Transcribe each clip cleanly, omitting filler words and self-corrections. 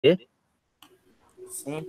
Sim,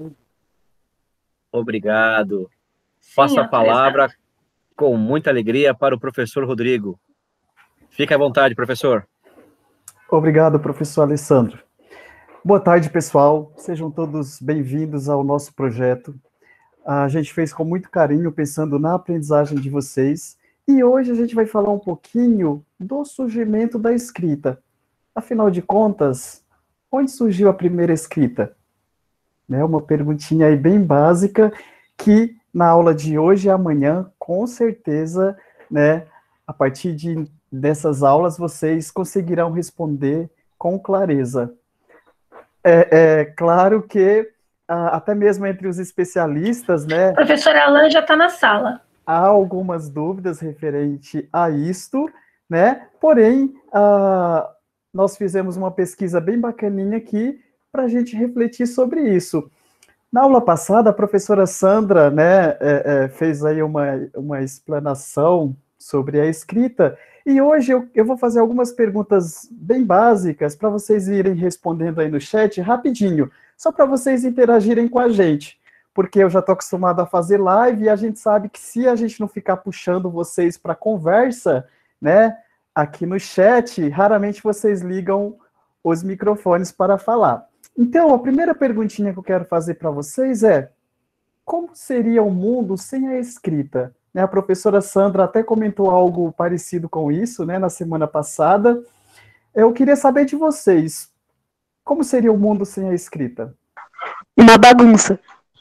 Obrigado. Sim, Passo a palavra autorizado. com muita alegria para o professor Rodrigo. Fique à vontade, professor. obrigado, professor Alessandro. Boa tarde, pessoal. Sejam todos bem-vindos ao nosso projeto. A gente fez com muito carinho, pensando na aprendizagem de vocês. E hoje a gente vai falar um pouquinho do surgimento da escrita. Afinal de contas, onde surgiu a primeira escrita? Né, uma perguntinha aí bem básica que na aula de hoje e amanhã, com certeza, né, a partir dessas aulas, vocês conseguirão responder com clareza. É claro que, até mesmo entre os especialistas, né, Professor Alan já está na sala. há algumas dúvidas referente a isto, né, porém, nós fizemos uma pesquisa bem bacaninha aqui para a gente refletir sobre isso. Na aula passada, a professora Sandra, né, fez aí uma explanação sobre a escrita, e hoje eu vou fazer algumas perguntas bem básicas para vocês irem respondendo aí no chat rapidinho, só para vocês interagirem com a gente, porque eu já estou acostumado a fazer live e a gente sabe que se a gente não ficar puxando vocês para conversa, né, aqui no chat, raramente vocês ligam os microfones para falar. Então, a primeira perguntinha que eu quero fazer para vocês é: como seria o mundo sem a escrita? Né, a professora Sandra até comentou algo parecido com isso, né, na semana passada. Eu queria saber de vocês, como seria o mundo sem a escrita? Uma bagunça.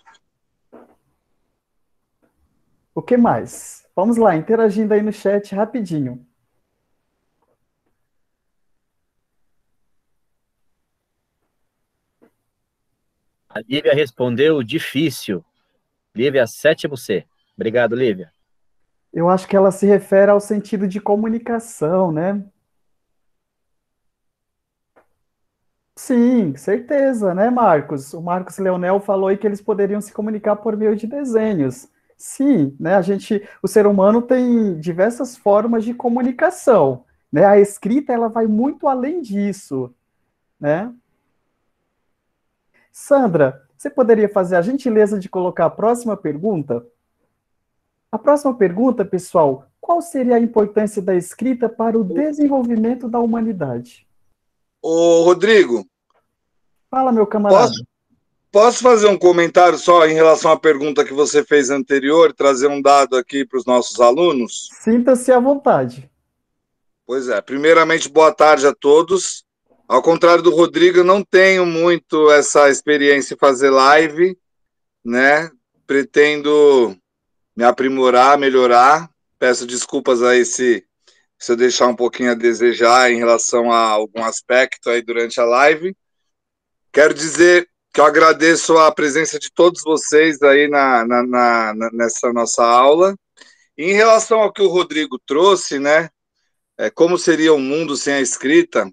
O que mais? Vamos lá, interagindo aí no chat rapidinho. A Lívia respondeu difícil. Lívia, 7º C. Obrigado, Lívia. Eu acho que ela se refere ao sentido de comunicação, né? Sim, certeza, né, Marcos? O Marcos Leonel falou aí que eles poderiam se comunicar por meio de desenhos. Sim, né, o ser humano tem diversas formas de comunicação, né? A escrita, ela vai muito além disso, né? Sandra, você poderia fazer a gentileza de colocar a próxima pergunta? A próxima pergunta, pessoal, qual seria a importância da escrita para o desenvolvimento da humanidade? Ô, Rodrigo, Fala, meu camarada. posso fazer um comentário só em relação à pergunta que você fez anterior, trazer um dado aqui para os nossos alunos? Sinta-se à vontade. Pois é, primeiramente, boa tarde a todos. Ao contrário do Rodrigo, eu não tenho muito essa experiência em fazer live, né? Pretendo me aprimorar, melhorar. Peço desculpas aí se eu deixar um pouquinho a desejar em relação a algum aspecto aí durante a live. Quero dizer que eu agradeço a presença de todos vocês aí nessa nossa aula. E em relação ao que o Rodrigo trouxe, né? Como seria um mundo sem a escrita?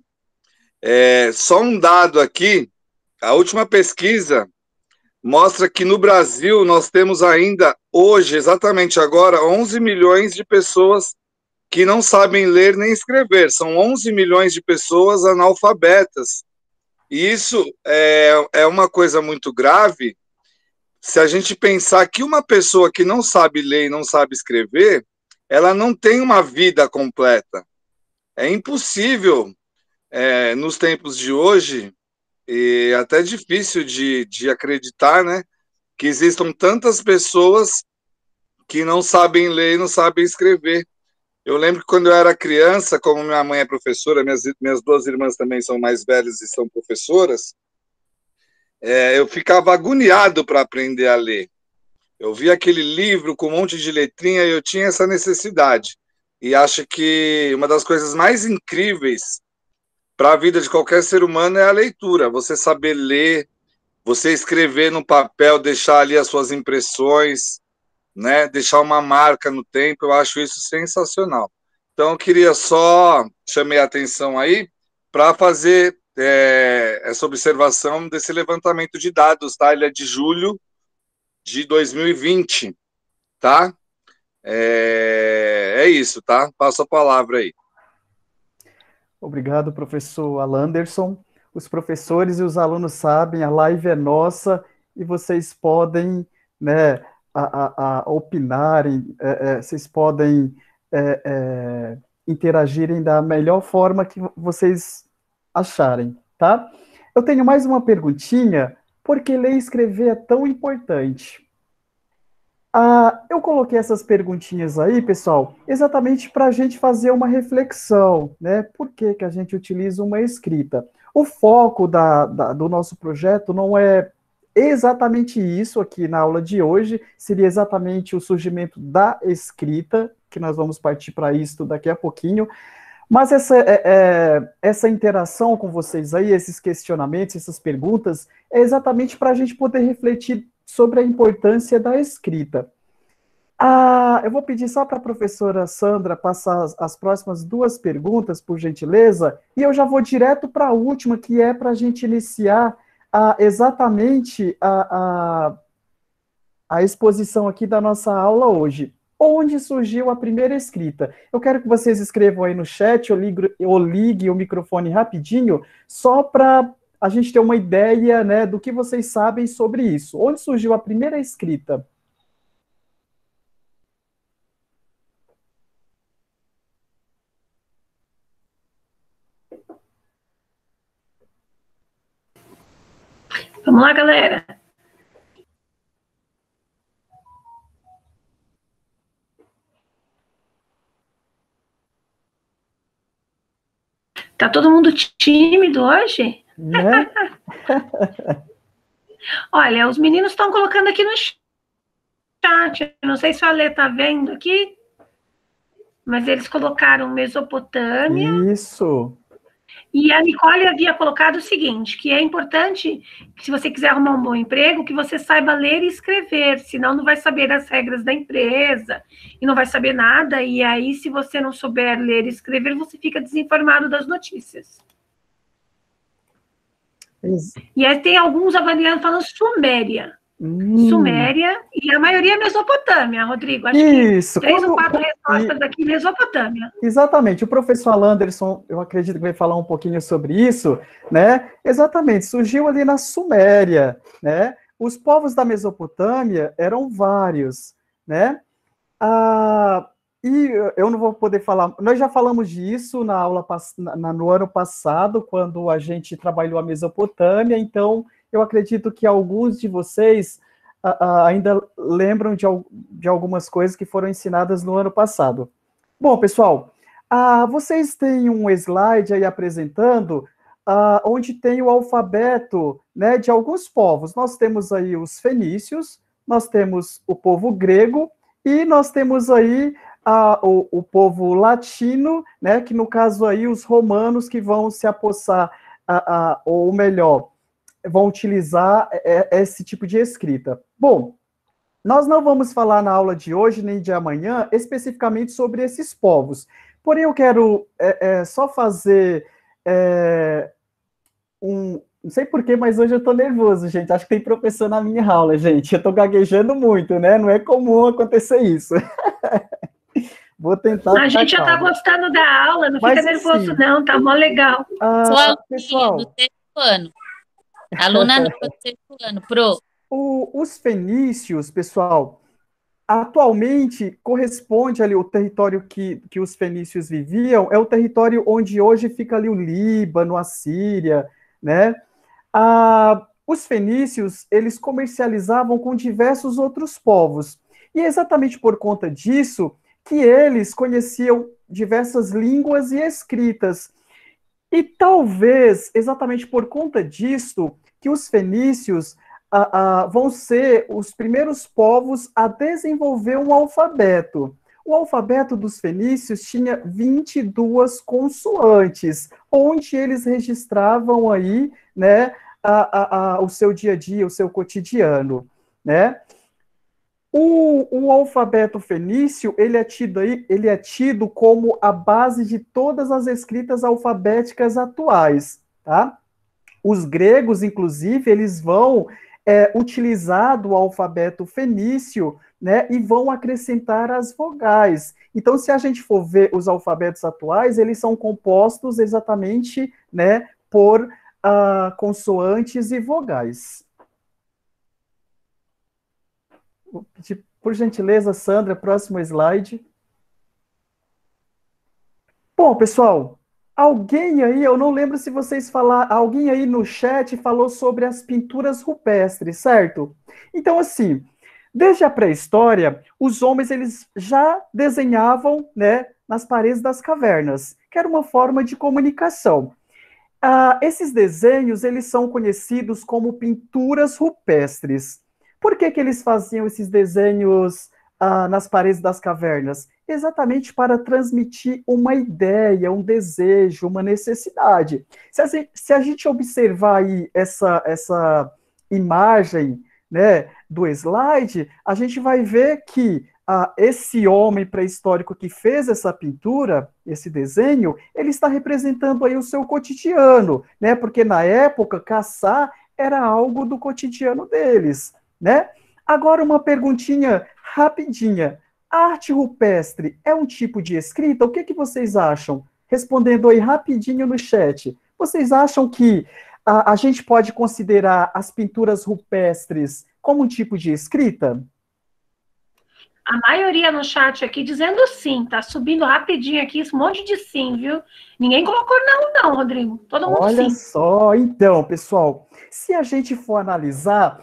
Só um dado aqui: a última pesquisa mostra que no Brasil nós temos ainda hoje, exatamente agora, 11 milhões de pessoas que não sabem ler nem escrever. São 11 milhões de pessoas analfabetas. E isso é uma coisa muito grave se a gente pensar que uma pessoa que não sabe ler e não sabe escrever, ela não tem uma vida completa. É impossível, nos tempos de hoje, e até difícil de acreditar, né, que existam tantas pessoas que não sabem ler e não sabem escrever. Eu lembro que quando eu era criança, como minha mãe é professora, minhas duas irmãs também são mais velhas e são professoras, eu ficava agoniado para aprender a ler. Eu vi aquele livro com um monte de letrinha e eu tinha essa necessidade. E acho que uma das coisas mais incríveis para a vida de qualquer ser humano é a leitura. Você saber ler, você escrever no papel, deixar ali as suas impressões, né? Deixar uma marca no tempo, eu acho isso sensacional. Então, eu queria só chamar a atenção aí para fazer essa observação desse levantamento de dados, tá? Ele é de julho de 2020, tá? É isso, tá? Passo a palavra aí. Obrigado, professor Alanderson. os professores e os alunos sabem, a live é nossa e vocês podem, né, opinarem, vocês podem interagirem da melhor forma que vocês acharem, tá? Eu tenho mais uma perguntinha, por que ler e escrever é tão importante? Eu coloquei essas perguntinhas aí, pessoal, exatamente para a gente fazer uma reflexão, né? Por que que a gente utiliza uma escrita? O foco do nosso projeto não é exatamente isso aqui na aula de hoje, seria exatamente o surgimento da escrita, que nós vamos partir para isso daqui a pouquinho, mas essa interação com vocês aí, esses questionamentos, essas perguntas, é exatamente para a gente poder refletir sobre a importância da escrita. Eu vou pedir só para a professora Sandra passar as próximas 2 perguntas, por gentileza, e eu já vou direto para a última, que é para a gente iniciar exatamente a exposição aqui da nossa aula hoje. Onde surgiu a primeira escrita? Eu quero que vocês escrevam aí no chat, eu ligue o microfone rapidinho, só para a gente ter uma ideia, né, do que vocês sabem sobre isso. Onde surgiu a primeira escrita? Vamos lá, galera. Tá todo mundo tímido hoje? Né? Olha, os meninos estão colocando aqui no chat. Não sei se a Alê tá vendo aqui, mas eles colocaram Mesopotâmia. Isso. E a Nicole havia colocado o seguinte, que é importante, que se você quiser arrumar um bom emprego, que você saiba ler e escrever, senão não vai saber as regras da empresa, e não vai saber nada, e aí, se você não souber ler e escrever, você fica desinformado das notícias. E aí tem alguns avaliando falando Suméria. Suméria, e a maioria é Mesopotâmia, Rodrigo. Acho Isso. que 3 ou 4 respostas aqui, Mesopotâmia. Exatamente. O professor Anderson, eu acredito que vai falar um pouquinho sobre isso, né? Exatamente. Surgiu ali na Suméria, né? Os povos da Mesopotâmia eram vários, né? E eu não vou poder falar... Nós já falamos disso na aula no ano passado, quando a gente trabalhou a Mesopotâmia, então... Eu acredito que alguns de vocês ainda lembram de algumas coisas que foram ensinadas no ano passado. Bom, pessoal, vocês têm um slide aí apresentando onde tem o alfabeto, né, de alguns povos. Nós temos aí os fenícios, nós temos o povo grego e nós temos aí o povo latino, né, que no caso aí os romanos que vão se apossar, ou melhor, vão utilizar esse tipo de escrita. Bom, nós não vamos falar na aula de hoje, nem de amanhã, especificamente sobre esses povos. Porém, eu quero só fazer não sei porquê, mas hoje eu estou nervoso, gente. Acho que tem professor na minha aula, gente. Eu estou gaguejando muito, né? Não é comum acontecer isso. Vou tentar. A gente já está gostando da aula, não fica nervoso, não, tá mó legal. Pessoal, do sexto ano. Aluna nova do sexto ano, pro. Os fenícios, pessoal, atualmente corresponde ali o território que os fenícios viviam, é o território onde hoje fica ali o Líbano, a Síria, né? Os fenícios, eles comercializavam com diversos outros povos, e é exatamente por conta disso que eles conheciam diversas línguas e escritas. E talvez, exatamente por conta disso, que os fenícios vão ser os primeiros povos a desenvolver um alfabeto. O alfabeto dos fenícios tinha 22 consoantes, onde eles registravam aí, né, o seu dia a dia, o seu cotidiano, né? O alfabeto fenício, ele é tido como a base de todas as escritas alfabéticas atuais, tá? Os gregos, inclusive, eles vão utilizar o alfabeto fenício, né, e vão acrescentar as vogais. Então, se a gente for ver os alfabetos atuais, eles são compostos exatamente, né, por consoantes e vogais. Vou pedir, por gentileza, Sandra, próximo slide. Bom, pessoal, alguém aí, eu não lembro se vocês falaram, alguém aí no chat falou sobre as pinturas rupestres, certo? Então, assim, desde a pré-história, os homens eles já desenhavam, né, nas paredes das cavernas, que era uma forma de comunicação. Esses desenhos eles são conhecidos como pinturas rupestres. Por que eles faziam esses desenhos nas paredes das cavernas? Exatamente para transmitir uma ideia, um desejo, uma necessidade. Se a gente observar aí essa imagem, né, do slide, a gente vai ver que esse homem pré-histórico que fez essa pintura, esse desenho, ele está representando aí o seu cotidiano, né? Porque na época caçar era algo do cotidiano deles, né? Agora uma perguntinha rapidinha. A arte rupestre é um tipo de escrita? O que vocês acham? Respondendo aí rapidinho no chat. Vocês acham que a gente pode considerar as pinturas rupestres como um tipo de escrita? A maioria no chat aqui dizendo sim, tá subindo rapidinho aqui, esse monte de sim, viu? Ninguém colocou não, Rodrigo. Todo mundo sim. Olha só, então, pessoal, se a gente for analisar,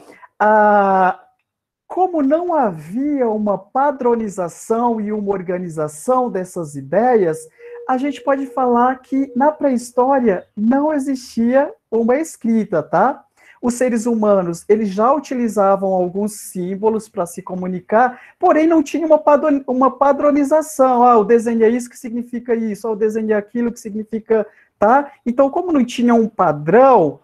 como não havia uma padronização e uma organização dessas ideias, a gente pode falar que na pré-história não existia uma escrita, tá? Os seres humanos, eles já utilizavam alguns símbolos para se comunicar, porém não tinha uma padronização. O desenho é isso que significa isso, o desenho é aquilo que significa, tá? Então, como não tinha um padrão,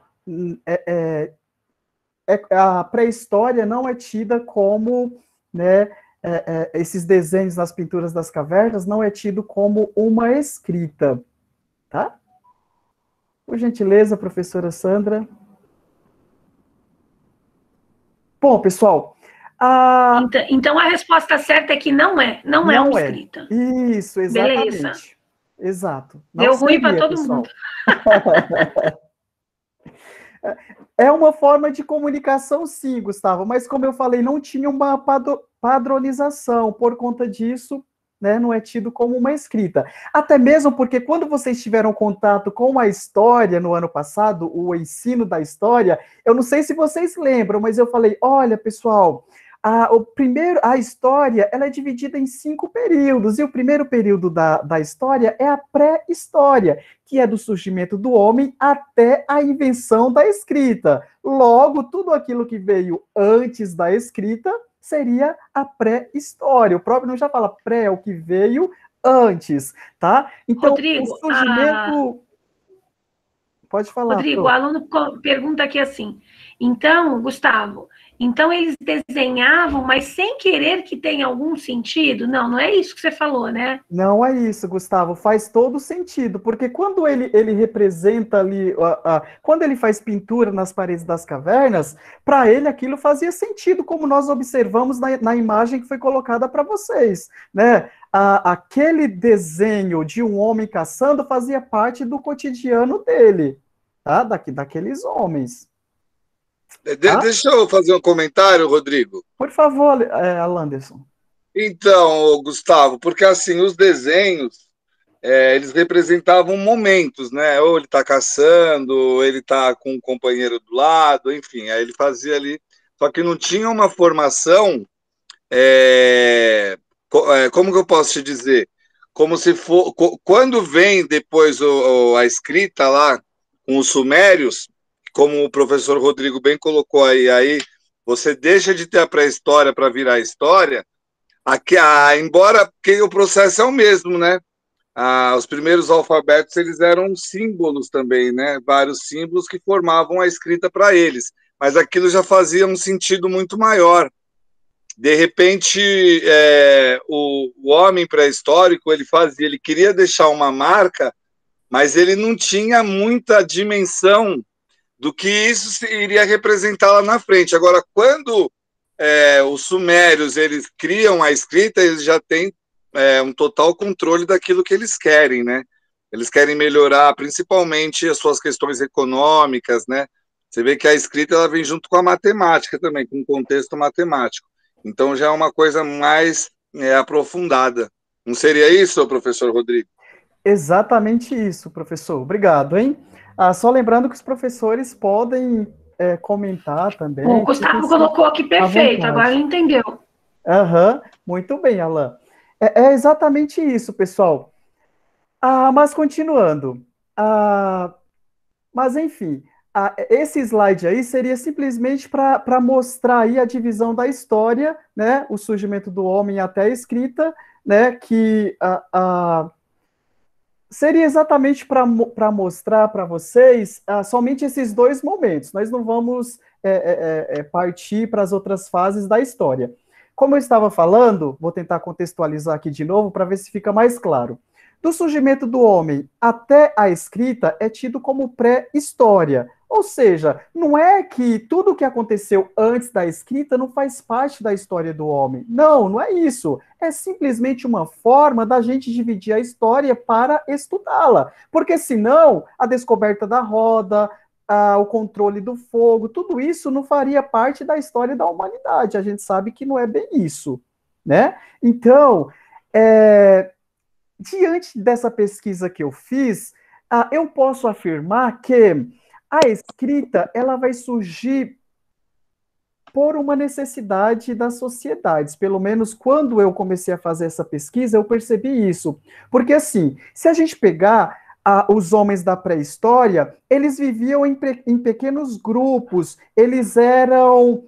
a pré-história não é tida como, né, esses desenhos nas pinturas das cavernas não é tido como uma escrita, tá? Por gentileza, professora Sandra. Bom, pessoal... Então, a resposta certa é que não é uma escrita. Isso, exatamente. Beleza. Exato. Não deu ruim para todo pessoal. mundo. É uma forma de comunicação, sim, Gustavo, mas como eu falei, não tinha uma padronização. Por conta disso, né, não é tido como uma escrita. Até mesmo porque quando vocês tiveram contato com a história no ano passado, o ensino da história, eu não sei se vocês lembram, mas eu falei, olha, pessoal, a história ela é dividida em 5 períodos, e o primeiro período da história é a pré-história, que é do surgimento do homem até a invenção da escrita. Logo, tudo aquilo que veio antes da escrita seria a pré-história. O próprio nome já fala pré, é o que veio antes, tá? Então, Rodrigo, o surgimento... Pode falar, Rodrigo, Pro. o aluno pergunta aqui assim, então, Gustavo, então eles desenhavam, mas sem querer que tenha algum sentido? Não é isso que você falou, né? Não é isso, Gustavo, faz todo sentido, porque quando ele representa ali, quando ele faz pintura nas paredes das cavernas, para ele aquilo fazia sentido, como nós observamos na imagem que foi colocada para vocês, né? Aquele desenho de um homem caçando fazia parte do cotidiano dele, tá? Daqueles homens. Deixa eu fazer um comentário, Rodrigo. Por favor, Alanderson. Então, Gustavo, porque assim, os desenhos, eles representavam momentos, né? Ou ele está caçando, ou ele está com um companheiro do lado, enfim, aí ele fazia ali. Só que não tinha uma formação, como que eu posso te dizer? Como se for, quando vem depois a escrita lá, com os sumérios, como o professor Rodrigo bem colocou aí você deixa de ter a pré-história para virar a história, embora que o processo é o mesmo, né? Os primeiros alfabetos, eles eram símbolos também, né? Vários símbolos que formavam a escrita para eles, mas aquilo já fazia um sentido muito maior. De repente, o homem pré-histórico, ele queria deixar uma marca, mas ele não tinha muita dimensão do que isso iria representar lá na frente. Agora, quando os sumérios eles criam a escrita, eles já têm um total controle daquilo que eles querem, né? eles querem melhorar principalmente as suas questões econômicas, né? Você vê que a escrita ela vem junto com a matemática também, com o contexto matemático. Então já é uma coisa mais aprofundada. Não seria isso, professor Rodrigo? Exatamente isso, professor. Obrigado, hein? Só lembrando que os professores podem comentar também. O Gustavo colocou aqui perfeito, agora ele entendeu. Muito bem, Alan. É exatamente isso, pessoal. Mas continuando. Mas, enfim, esse slide aí seria simplesmente para mostrar aí a divisão da história, né? O surgimento do homem até a escrita, né? Que seria exatamente para mostrar para vocês somente esses dois momentos. Nós não vamos partir para as outras fases da história. Como eu estava falando, vou tentar contextualizar aqui de novo para ver se fica mais claro. Do surgimento do homem até a escrita é tido como pré-história. Ou seja, não é que tudo o que aconteceu antes da escrita não faz parte da história do homem. Não, não é isso. É simplesmente uma forma da gente dividir a história para estudá-la. Porque senão, a descoberta da roda, o controle do fogo, tudo isso não faria parte da história da humanidade. A gente sabe que não é bem isso, né? Então, diante dessa pesquisa que eu fiz, eu posso afirmar que a escrita ela vai surgir por uma necessidade das sociedades. Pelo menos quando eu comecei a fazer essa pesquisa, eu percebi isso. Porque, assim, se a gente pegar os homens da pré-história, eles viviam em pequenos grupos, eles eram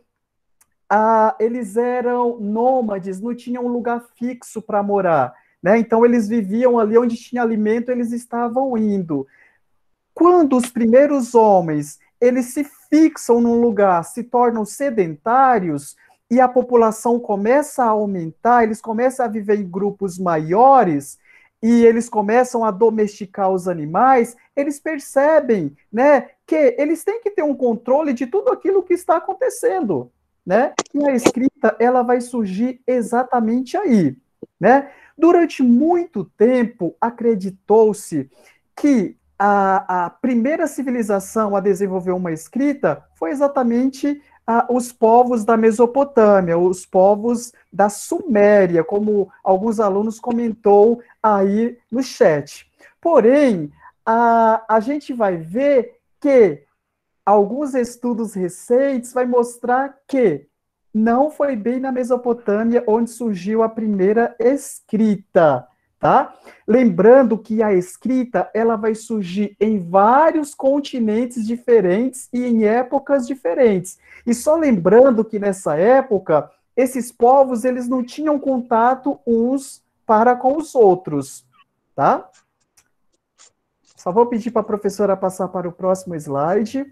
nômades, não tinham um lugar fixo para morar. Né? Então, eles viviam ali onde tinha alimento, eles estavam indo. Quando os primeiros homens eles se fixam num lugar, se tornam sedentários, e a população começa a aumentar, eles começam a viver em grupos maiores, e eles começam a domesticar os animais, eles percebem, né, que eles têm que ter um controle de tudo aquilo que está acontecendo. Né? E a escrita ela vai surgir exatamente aí. Né? Durante muito tempo, acreditou-se que a primeira civilização a desenvolver uma escrita foi exatamente os povos da Mesopotâmia, os povos da Suméria, como alguns alunos comentou aí no chat. Porém, a gente vai ver que alguns estudos recentes vai mostrar que não foi bem na Mesopotâmia onde surgiu a primeira escrita, tá? Lembrando que a escrita, ela vai surgir em vários continentes diferentes e em épocas diferentes. E só lembrando que nessa época, esses povos, eles não tinham contato uns para com os outros, tá? Só vou pedir para a professora passar para o próximo slide.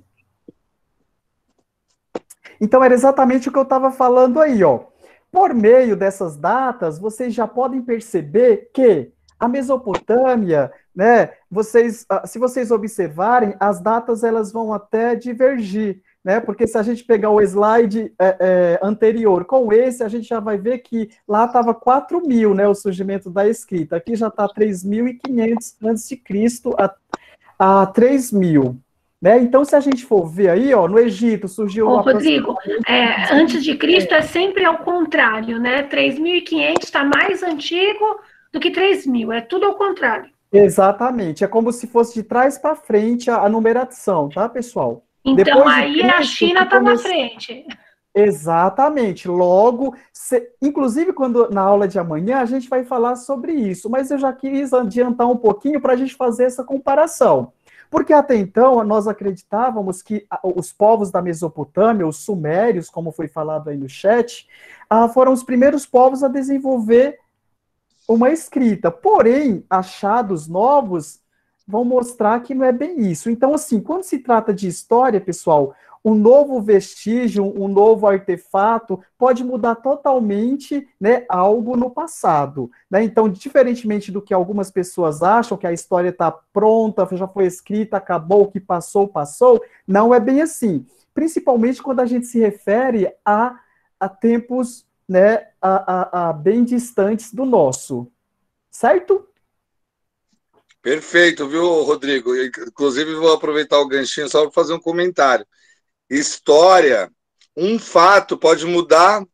Então, era exatamente o que eu estava falando aí, ó. Por meio dessas datas, vocês já podem perceber que a Mesopotâmia, né, se vocês observarem, as datas elas vão até divergir, né, porque se a gente pegar o slide anterior com esse, a gente já vai ver que lá estava 4.000, né, o surgimento da escrita, aqui já está 3.500 a.C. a 3.000. Né? Então, se a gente for ver aí, ó, no Egito surgiu... Rodrigo, antes de Cristo é sempre ao contrário, né? 3.500 está mais antigo do que 3.000, é tudo ao contrário. Exatamente, é como se fosse de trás para frente a numeração, tá, pessoal? Então, depois aí Cristo, a China está na frente. Exatamente, logo, inclusive quando na aula de amanhã a gente vai falar sobre isso, mas eu já quis adiantar um pouquinho para a gente fazer essa comparação. Porque até então nós acreditávamos que os povos da Mesopotâmia, os sumérios, como foi falado aí no chat, foram os primeiros povos a desenvolver uma escrita. Porém, achados novos vão mostrar que não é bem isso. Então, assim, quando se trata de história, pessoal, um novo vestígio, um novo artefato pode mudar totalmente, né, algo no passado. Né? Então, diferentemente do que algumas pessoas acham, que a história está pronta, já foi escrita, acabou, o que passou, passou, não é bem assim. Principalmente quando a gente se refere a tempos, né, bem distantes do nosso. Certo? Perfeito, viu, Rodrigo? Inclusive, vou aproveitar o ganchinho só para fazer um comentário. História, um fato pode mudar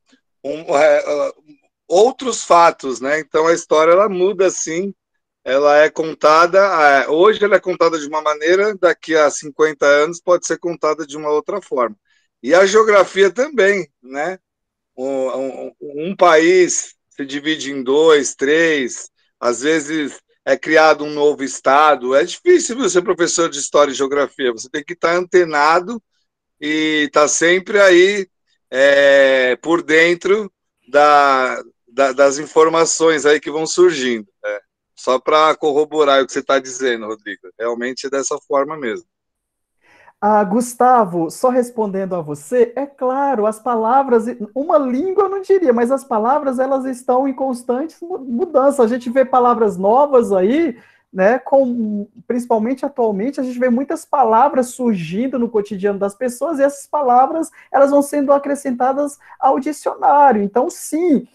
outros fatos, né? Então, a história, ela muda, sim. Ela é contada, hoje ela é contada de uma maneira, daqui a 50 anos pode ser contada de uma outra forma. E a geografia também, né? Um país se divide em dois, três, às vezes é criado um novo estado. É difícil você ser professor de história e geografia, você tem que estar antenado e estar sempre aí por dentro das informações aí que vão surgindo. Só para corroborar o que você está dizendo, Rodrigo. Realmente é dessa forma mesmo. Gustavo, só respondendo a você, é claro, as palavras, uma língua eu não diria, mas as palavras elas estão em constante mudança. A gente vê palavras novas aí, né? Principalmente atualmente, a gente vê muitas palavras surgindo no cotidiano das pessoas, e essas palavras elas vão sendo acrescentadas ao dicionário. Então, sim,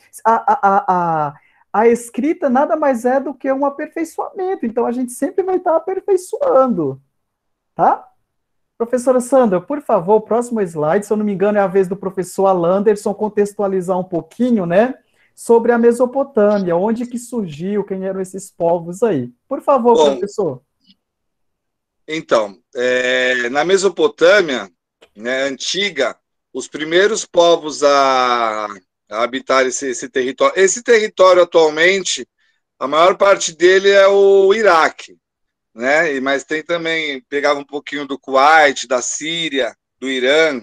a escrita nada mais é do que um aperfeiçoamento. Então, a gente sempre vai estar aperfeiçoando, tá? Professora Sandra, por favor, próximo slide, se eu não me engano, é a vez do professor Alanderson contextualizar um pouquinho, né, sobre a Mesopotâmia, onde que surgiu, quem eram esses povos aí. Por favor, bom, professor. Então, na Mesopotâmia, né, antiga, os primeiros povos a habitar esse território. Esse território, atualmente, a maior parte dele é o Iraque, né? Mas tem também, pegava um pouquinho do Kuwait, da Síria, do Irã.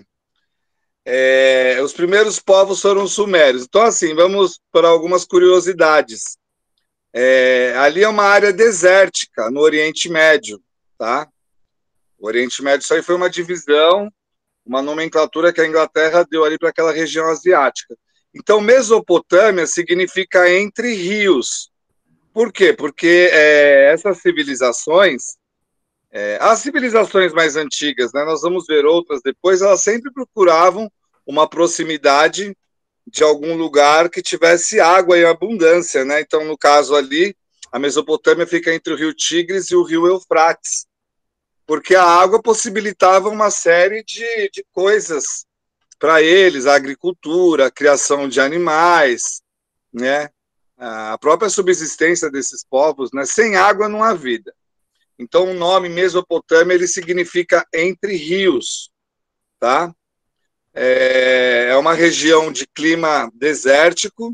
Os primeiros povos foram os sumérios. Então, assim, vamos para algumas curiosidades. Ali é uma área desértica, no Oriente Médio, tá? O Oriente Médio, isso aí foi uma divisão, uma nomenclatura que a Inglaterra deu ali para aquela região asiática. Então, Mesopotâmia significa entre rios. Por quê? Porque essas civilizações, as civilizações mais antigas, né, nós vamos ver outras depois, elas sempre procuravam uma proximidade de algum lugar que tivesse água em abundância, né? Então, no caso ali, a Mesopotâmia fica entre o rio Tigres e o rio Eufrates, porque a água possibilitava uma série de coisas para eles, a agricultura, a criação de animais, né? A própria subsistência desses povos, né? Sem água não há vida. Então, o nome Mesopotâmia, ele significa entre rios, tá? É uma região de clima desértico,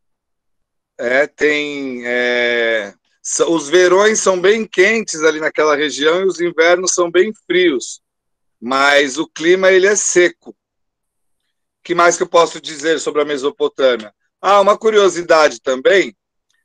os verões são bem quentes ali naquela região e os invernos são bem frios, mas o clima ele é seco. O que mais que eu posso dizer sobre a Mesopotâmia? Uma curiosidade também,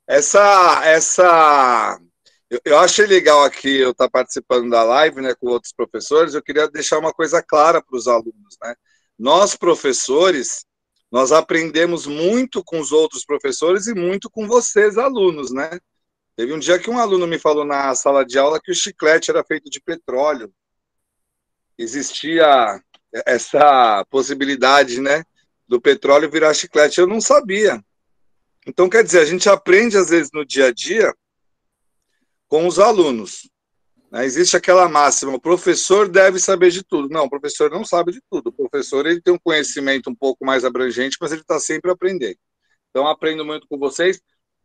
eu achei legal aqui eu estar participando da live, né, com outros professores. Eu queria deixar uma coisa clara para os alunos, né? Nós, professores, nós aprendemos muito com os outros professores e muito com vocês, alunos, né? Teve um dia que um aluno me falou na sala de aula que o chiclete era feito de petróleo. Existia essa possibilidade, né, do petróleo virar chiclete. Eu não sabia. Então, quer dizer, a gente aprende, às vezes, no dia a dia com os alunos. Existe aquela máxima, o professor deve saber de tudo. Não, o professor não sabe de tudo. O professor ele tem um conhecimento um pouco mais abrangente, mas ele está sempre aprendendo. Então, aprendo muito com vocês.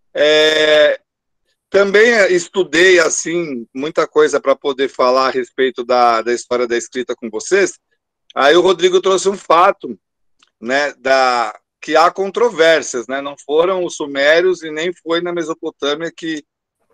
Também estudei, assim, muita coisa para poder falar a respeito da história da escrita com vocês. Aí o Rodrigo trouxe um fato, né, que há controvérsias, né? Não foram os sumérios e nem foi na Mesopotâmia que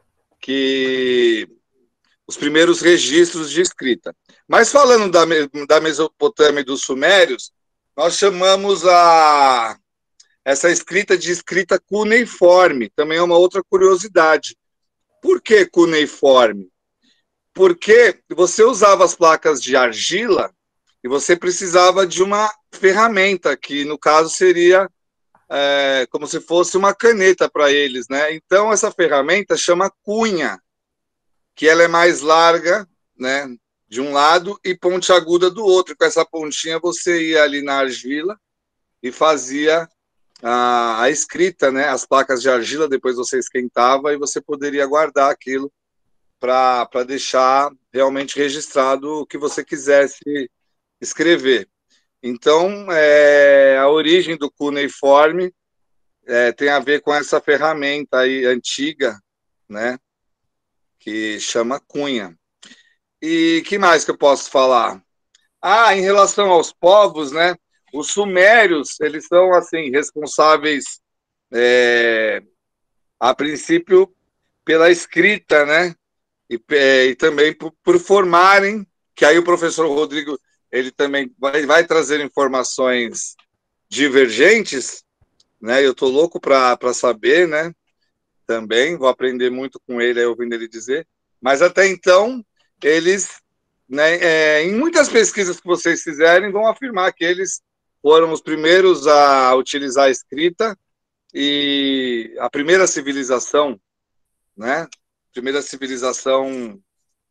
os primeiros registros de escrita. Mas falando da Mesopotâmia e dos sumérios, nós chamamos essa escrita de escrita cuneiforme. Também é uma outra curiosidade. Por que cuneiforme? Porque você usava as placas de argila e você precisava de uma ferramenta, que no caso seria como se fosse uma caneta para eles, né? Então, essa ferramenta chama cunha, que ela é mais larga, né, de um lado e pontiaguda do outro. Com essa pontinha você ia ali na argila e fazia a escrita, né, as placas de argila, depois você esquentava e você poderia guardar aquilo para deixar realmente registrado o que você quisesse escrever. Então, a origem do cuneiforme tem a ver com essa ferramenta aí antiga, né, que chama cunha. E que mais que eu posso falar? Em relação aos povos, né, os sumérios, eles são, assim, responsáveis, a princípio, pela escrita, né, e também por formarem, que aí o professor Rodrigo, ele também vai trazer informações divergentes, né, eu estou louco para saber, né, também, vou aprender muito com ele, aí ouvindo ele dizer, mas até então, eles, né, em muitas pesquisas que vocês fizerem, vão afirmar que eles foram os primeiros a utilizar a escrita e a primeira civilização, né, primeira civilização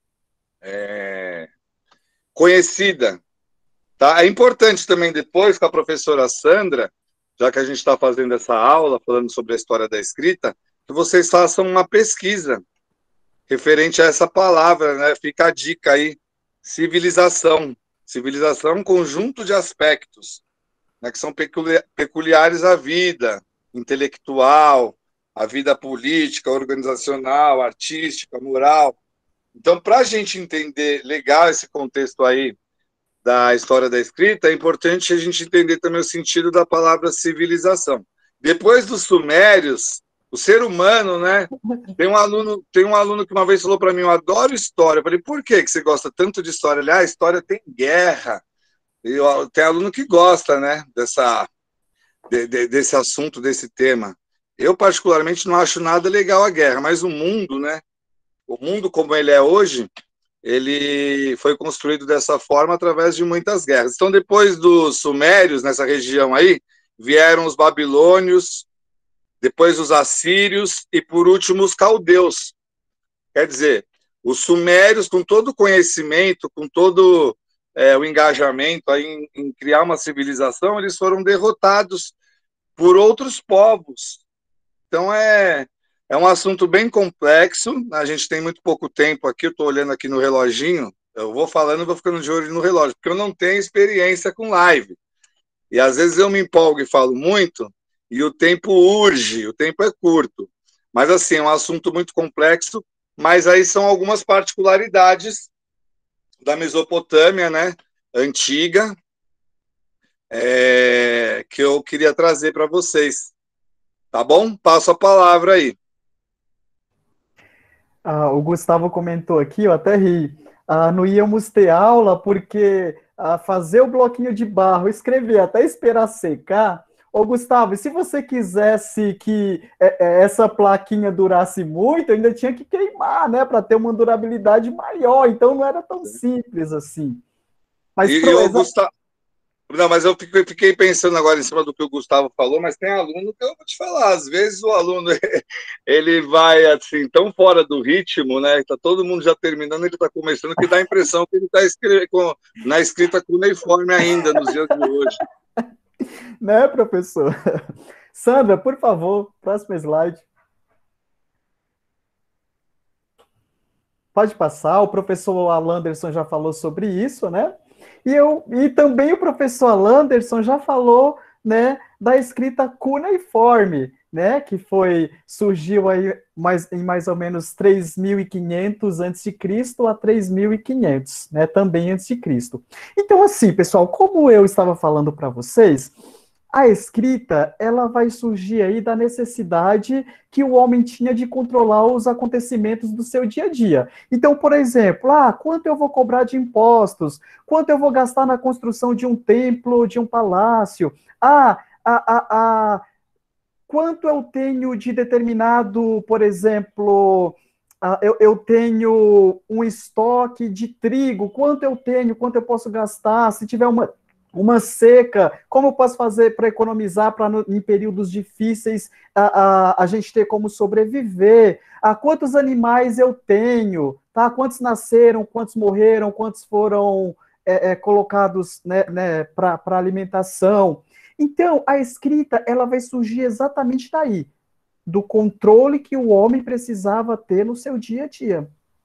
conhecida, tá? É importante também depois com a professora Sandra, já que a gente está fazendo essa aula, falando sobre a história da escrita, que vocês façam uma pesquisa referente a essa palavra, né? Fica a dica aí, civilização. Civilização é um conjunto de aspectos, né, que são peculiares à vida intelectual, à vida política, organizacional, artística, moral. Então, para a gente entender legal esse contexto aí da história da escrita, é importante a gente entender também o sentido da palavra civilização. Depois dos sumérios, o ser humano, né? Tem um aluno que uma vez falou para mim, eu adoro história. Eu falei, por que você gosta tanto de história? Ele, história tem guerra. Tem aluno que gosta, né? Desse assunto, desse tema. Eu, particularmente, não acho nada legal a guerra, mas o mundo, né? O mundo como ele é hoje, ele foi construído dessa forma através de muitas guerras. Então, depois dos sumérios, nessa região aí, vieram os babilônios, depois os assírios e, por último, os caldeus. Quer dizer, os sumérios, com todo o conhecimento, com todo o engajamento aí em criar uma civilização, eles foram derrotados por outros povos. Então, é um assunto bem complexo, a gente tem muito pouco tempo aqui, eu estou olhando aqui no reloginho, eu vou falando, vou ficando de olho no relógio, porque eu não tenho experiência com live. E às vezes eu me empolgo e falo muito, e o tempo urge, o tempo é curto. Mas assim, é um assunto muito complexo, mas aí são algumas particularidades da Mesopotâmia, né, antiga, que eu queria trazer para vocês. Tá bom? Passo a palavra aí. O Gustavo comentou aqui, eu até ri, não íamos ter aula porque fazer o bloquinho de barro, escrever até esperar secar. Ô Gustavo, e se você quisesse que essa plaquinha durasse muito, ainda tinha que queimar, né, para ter uma durabilidade maior, então não era tão simples assim. Mas Gustavo... Não, mas eu fiquei pensando agora em cima do que o Gustavo falou, mas tem aluno que eu vou te falar, às vezes o aluno ele vai assim tão fora do ritmo, né? Tá todo mundo já terminando, ele está começando, que dá a impressão que ele está na escrita cuneiforme ainda nos dias de hoje. Né, professor? Sandra, por favor, próximo slide. Pode passar, o professor Alanderson já falou sobre isso, né? E também o professor Alanderson já falou, né, da escrita cuneiforme, né, que surgiu aí em mais ou menos 3.500 a.C. a 3.500, né, também a.C. Então, assim, pessoal, como eu estava falando para vocês, a escrita, ela vai surgir aí da necessidade que o homem tinha de controlar os acontecimentos do seu dia a dia. Então, por exemplo, quanto eu vou cobrar de impostos? Quanto eu vou gastar na construção de um templo, de um palácio? Quanto eu tenho de determinado, por exemplo, eu tenho um estoque de trigo, quanto eu posso gastar? Se tiver uma seca, como eu posso fazer para economizar, em períodos difíceis, a gente ter como sobreviver? Quantos animais eu tenho? Tá? Quantos nasceram, quantos morreram, quantos foram colocados, né, para alimentação? Então, a escrita ela vai surgir exatamente daí, do controle que o homem precisava ter no seu dia a dia.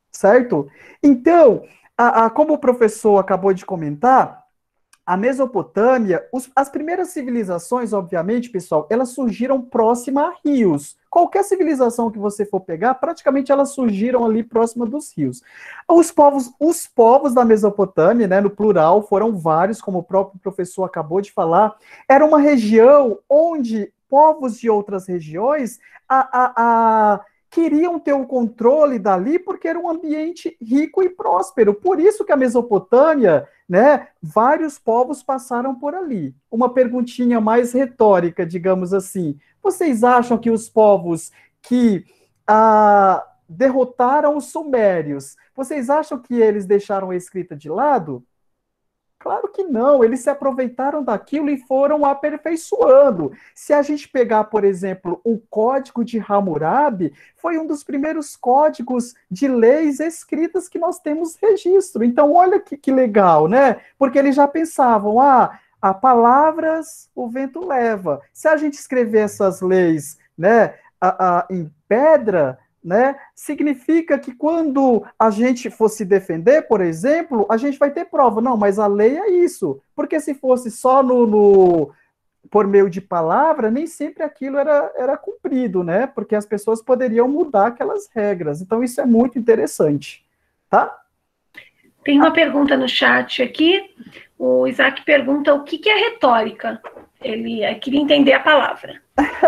certo? Então, como o professor acabou de comentar, a Mesopotâmia, as primeiras civilizações, obviamente, pessoal, elas surgiram próxima a rios. Qualquer civilização que você for pegar, praticamente elas surgiram ali próxima dos rios. Os povos da Mesopotâmia, né, no plural, foram vários, como o próprio professor acabou de falar. Era uma região onde povos de outras regiões queriam ter o controle dali porque era um ambiente rico e próspero. Por isso que a Mesopotâmia, né, vários povos passaram por ali. Uma perguntinha mais retórica, digamos assim. Vocês acham que os povos que derrotaram os sumérios, vocês acham que eles deixaram a escrita de lado? Claro que não, eles se aproveitaram daquilo e foram aperfeiçoando. Se a gente pegar, por exemplo, o Código de Hammurabi, foi um dos primeiros códigos de leis escritas que nós temos registro. Então, olha que legal, né? Porque eles já pensavam, a palavras o vento leva. Se a gente escrever essas leis, né, em pedra, né, significa que quando a gente for se defender, por exemplo, a gente vai ter prova. Não, mas a lei é isso. Porque se fosse só por meio de palavra, nem sempre aquilo era cumprido, né? Porque as pessoas poderiam mudar aquelas regras. Então, isso é muito interessante, tá? Tem uma pergunta no chat aqui. O Isaac pergunta o que é retórica. Ele queria entender a palavra.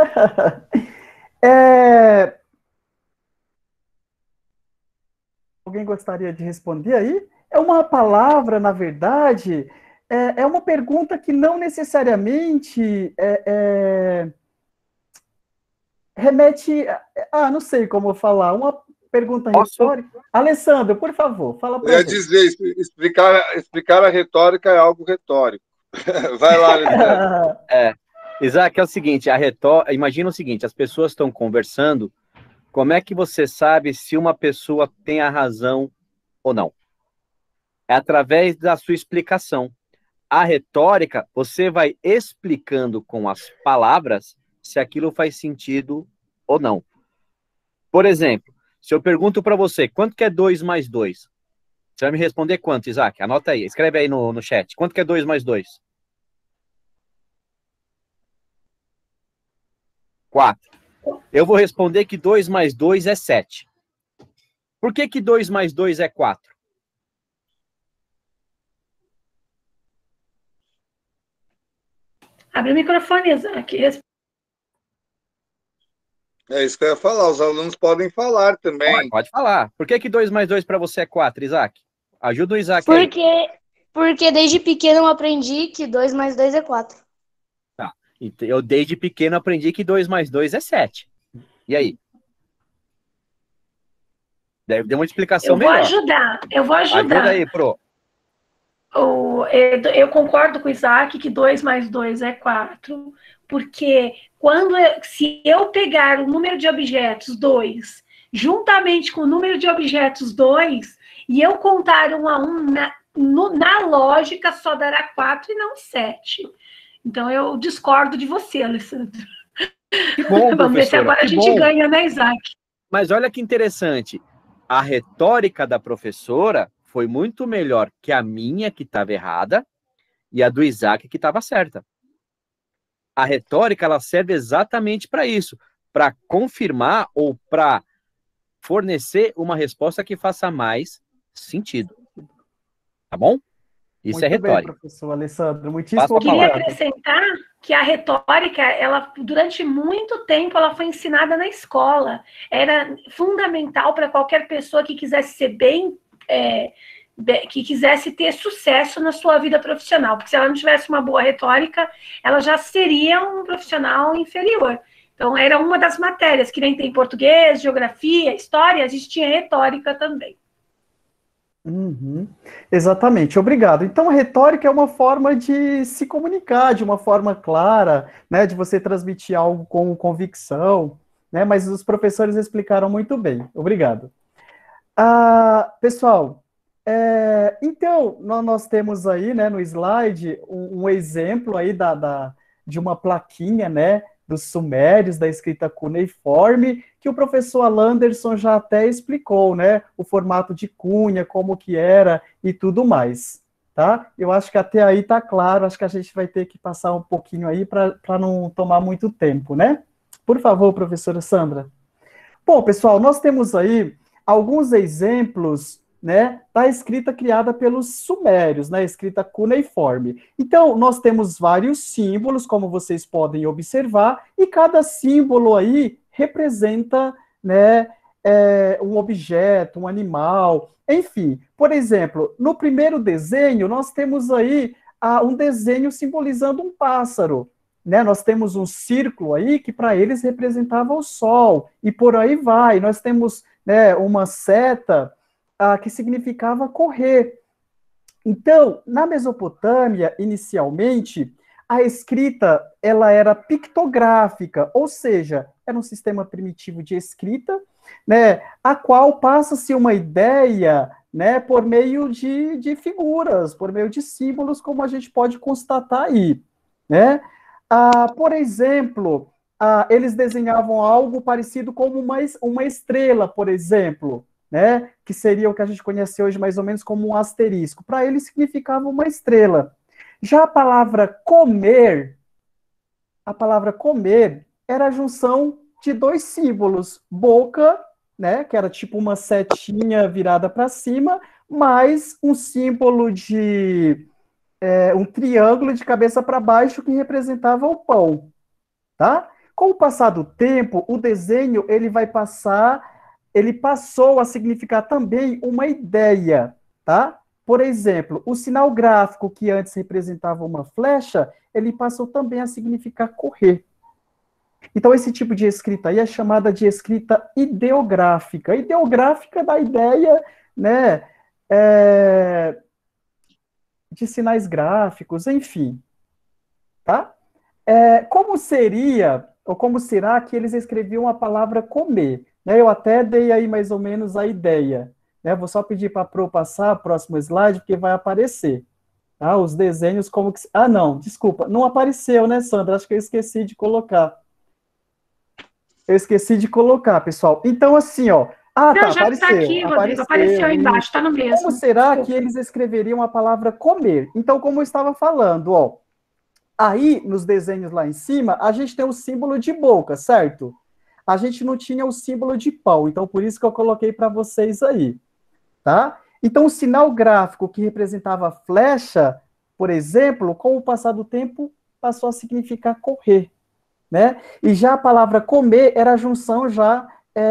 Alguém gostaria de responder aí? É uma palavra, na verdade, é uma pergunta que não necessariamente remete não sei como falar, uma pergunta retórica. Alessandro, por favor, fala para gente. Eu ia dizer, explicar a retórica é algo retórico. Vai lá, Alessandro. Isaac, é o seguinte, imagina o seguinte, as pessoas estão conversando. Como é que você sabe se uma pessoa tem a razão ou não? É através da sua explicação. A retórica, você vai explicando com as palavras se aquilo faz sentido ou não. Por exemplo, se eu pergunto para você, quanto que é 2 mais 2? Você vai me responder quanto, Isaac? Anota aí, escreve aí no chat. Quanto que é 2 mais 2? 4. Eu vou responder que 2 mais 2 é 7. Por que 2 mais 2 é 4? Abre o microfone, Isaac. É isso que eu ia falar, os alunos podem falar também. Pode falar. Por que 2 mais 2 para você é 4, Isaac? Ajuda o Isaac Porque desde pequeno eu aprendi que 2 mais 2 é 4. Tá. Eu desde pequeno aprendi que 2 mais 2 é 7. E aí? Deve ter uma explicação melhor. Eu vou ajudar. Ajuda aí, Pro. Eu concordo com o Isaac que 2 mais 2 é 4, porque se eu pegar o número de objetos 2, juntamente com o número de objetos 2, e eu contar 1 a 1, na lógica só dará 4 e não 7. Então eu discordo de você, Alessandro. Que bom, vamos ver se agora a gente ganha, né, Isaac? Mas olha que interessante. A retórica da professora foi muito melhor que a minha, que estava errada, e a do Isaac, que estava certa. A retórica, ela serve exatamente para isso, para confirmar ou para fornecer uma resposta que faça mais sentido. Tá bom? Isso muito é retórica. Bem, professor Alessandro, muitíssimo obrigado. Queria acrescentar que a retórica, ela durante muito tempo, ela foi ensinada na escola. Era fundamental para qualquer pessoa que quisesse ser que quisesse ter sucesso na sua vida profissional, porque se ela não tivesse uma boa retórica, ela já seria um profissional inferior. Então, era uma das matérias, que nem tem português, geografia, história, a gente tinha retórica também. Uhum. Exatamente, obrigado. Então, a retórica é uma forma de se comunicar, de uma forma clara, né, de você transmitir algo com convicção, né, mas os professores explicaram muito bem. Obrigado. Pessoal, então, nós temos aí, né, no slide, um exemplo aí de uma plaquinha, né, dos sumérios, da escrita cuneiforme, que o professor Alanderson já até explicou, né? O formato de cunha, como que era e tudo mais, tá? Eu acho que até aí tá claro, acho que a gente vai ter que passar um pouquinho aí para não tomar muito tempo, né? Por favor, professora Sandra. Bom, pessoal, nós temos aí alguns exemplos, né, da escrita criada pelos sumérios, né, escrita cuneiforme. Então, nós temos vários símbolos, como vocês podem observar, e cada símbolo aí representa, né, um objeto, um animal, enfim. Por exemplo, no primeiro desenho, nós temos aí um desenho simbolizando um pássaro, né? Nós temos um círculo aí que para eles representava o sol, e por aí vai. Nós temos, né, uma seta que significava correr. Então, na Mesopotâmia, inicialmente, a escrita ela era pictográfica, ou seja, era um sistema primitivo de escrita, né, a qual passa-se uma ideia, né, por meio de figuras, por meio de símbolos, como a gente pode constatar aí, né? Por exemplo, eles desenhavam algo parecido como uma estrela, por exemplo, né? Que seria o que a gente conhece hoje mais ou menos como um asterisco. Para eles significava uma estrela. Já a palavra comer era a junção de dois símbolos, boca, né? Que era tipo uma setinha virada para cima, mais um símbolo de um triângulo de cabeça para baixo que representava o pão, tá? Com o passar do tempo, o desenho ele passou a significar também uma ideia, tá? Por exemplo, o sinal gráfico que antes representava uma flecha, ele passou também a significar correr. Então, esse tipo de escrita aí é chamada de escrita ideográfica. Ideográfica da ideia, né, de sinais gráficos, enfim, tá? Como seria, ou como será que eles escreviam a palavra comer? Né, eu até dei aí mais ou menos a ideia, né? Vou só pedir para a Pro passar o próximo slide, porque vai aparecer, tá? Os desenhos como que... não, desculpa, não apareceu, né, Sandra? Acho que eu esqueci de colocar. Pessoal. Então, assim, ó, Não, tá, já está aqui, Rodrigo, apareceu aí embaixo, está no mesmo. Como será que eles escreveriam a palavra comer? Então, como eu estava falando, ó, aí, nos desenhos lá em cima, a gente tem o símbolo de boca, certo? A gente não tinha o símbolo de pão, então por isso que eu coloquei para vocês aí, tá? Então, o sinal gráfico que representava a flecha, por exemplo, com o passar do tempo, passou a significar correr, né? E já a palavra comer era a junção já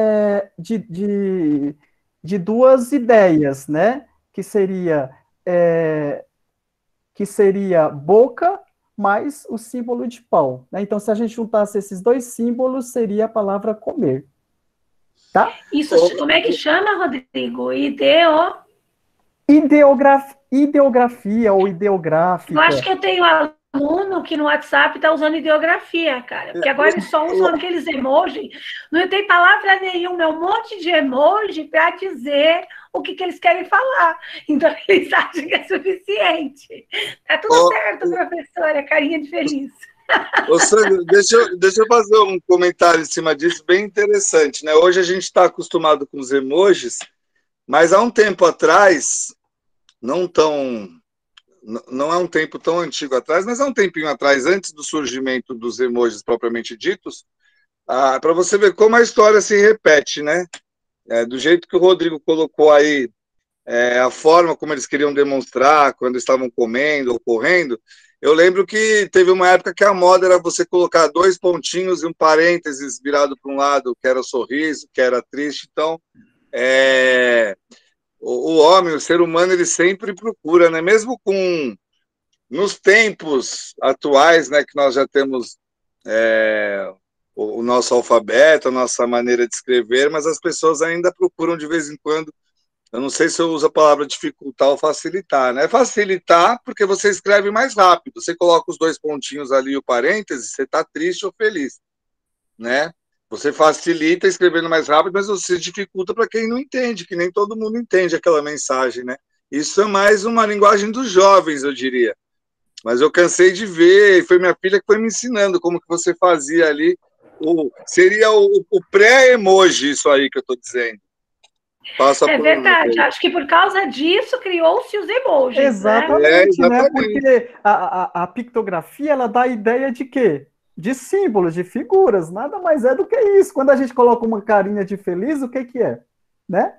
de duas ideias, né? Que seria boca mais o símbolo de pão, né? Então, se a gente juntasse esses dois símbolos, seria a palavra comer, tá? Isso, como é que chama, Rodrigo? Ideografia ou ideográfica. Eu acho que eu tenho aluno que no WhatsApp está usando ideografia, cara, porque agora eles só usam aqueles emojis, não tem palavra nenhuma, é um monte de emoji para dizer o que eles querem falar. Então, eles acham que é suficiente. Tá tudo certo, professora, carinha de feliz. Ô, Sandra, deixa eu fazer um comentário em cima disso, bem interessante, né? Hoje a gente está acostumado com os emojis, mas há um tempo atrás, não é um tempo tão antigo atrás, mas há um tempinho atrás, antes do surgimento dos emojis propriamente ditos, para você ver como a história se repete, né? Do jeito que o Rodrigo colocou aí, a forma como eles queriam demonstrar quando estavam comendo ou correndo, eu lembro que teve uma época que a moda era você colocar dois pontinhos e um parênteses virado para um lado, que era sorriso, que era triste. Então, o homem, o ser humano, ele sempre procura, né? Mesmo nos tempos atuais, né, que nós já temos o nosso alfabeto, a nossa maneira de escrever, mas as pessoas ainda procuram de vez em quando, eu não sei se eu uso a palavra dificultar ou facilitar, né? Facilitar porque você escreve mais rápido, você coloca os dois pontinhos ali, o parênteses, você está triste ou feliz, né? Você facilita escrevendo mais rápido, mas você dificulta para quem não entende, que nem todo mundo entende aquela mensagem, né? Isso é mais uma linguagem dos jovens, eu diria. Mas eu cansei de ver, e foi minha filha que foi me ensinando como que você fazia ali Seria o pré-emoji, isso aí que eu estou dizendo. Passa É por verdade, acho que por causa disso criou-se os emojis, né? Exatamente, né? exatamente. Porque a pictografia, ela dá a ideia de quê? De símbolos, de figuras, nada mais é do que isso. Quando a gente coloca uma carinha de feliz, o que que é? Né?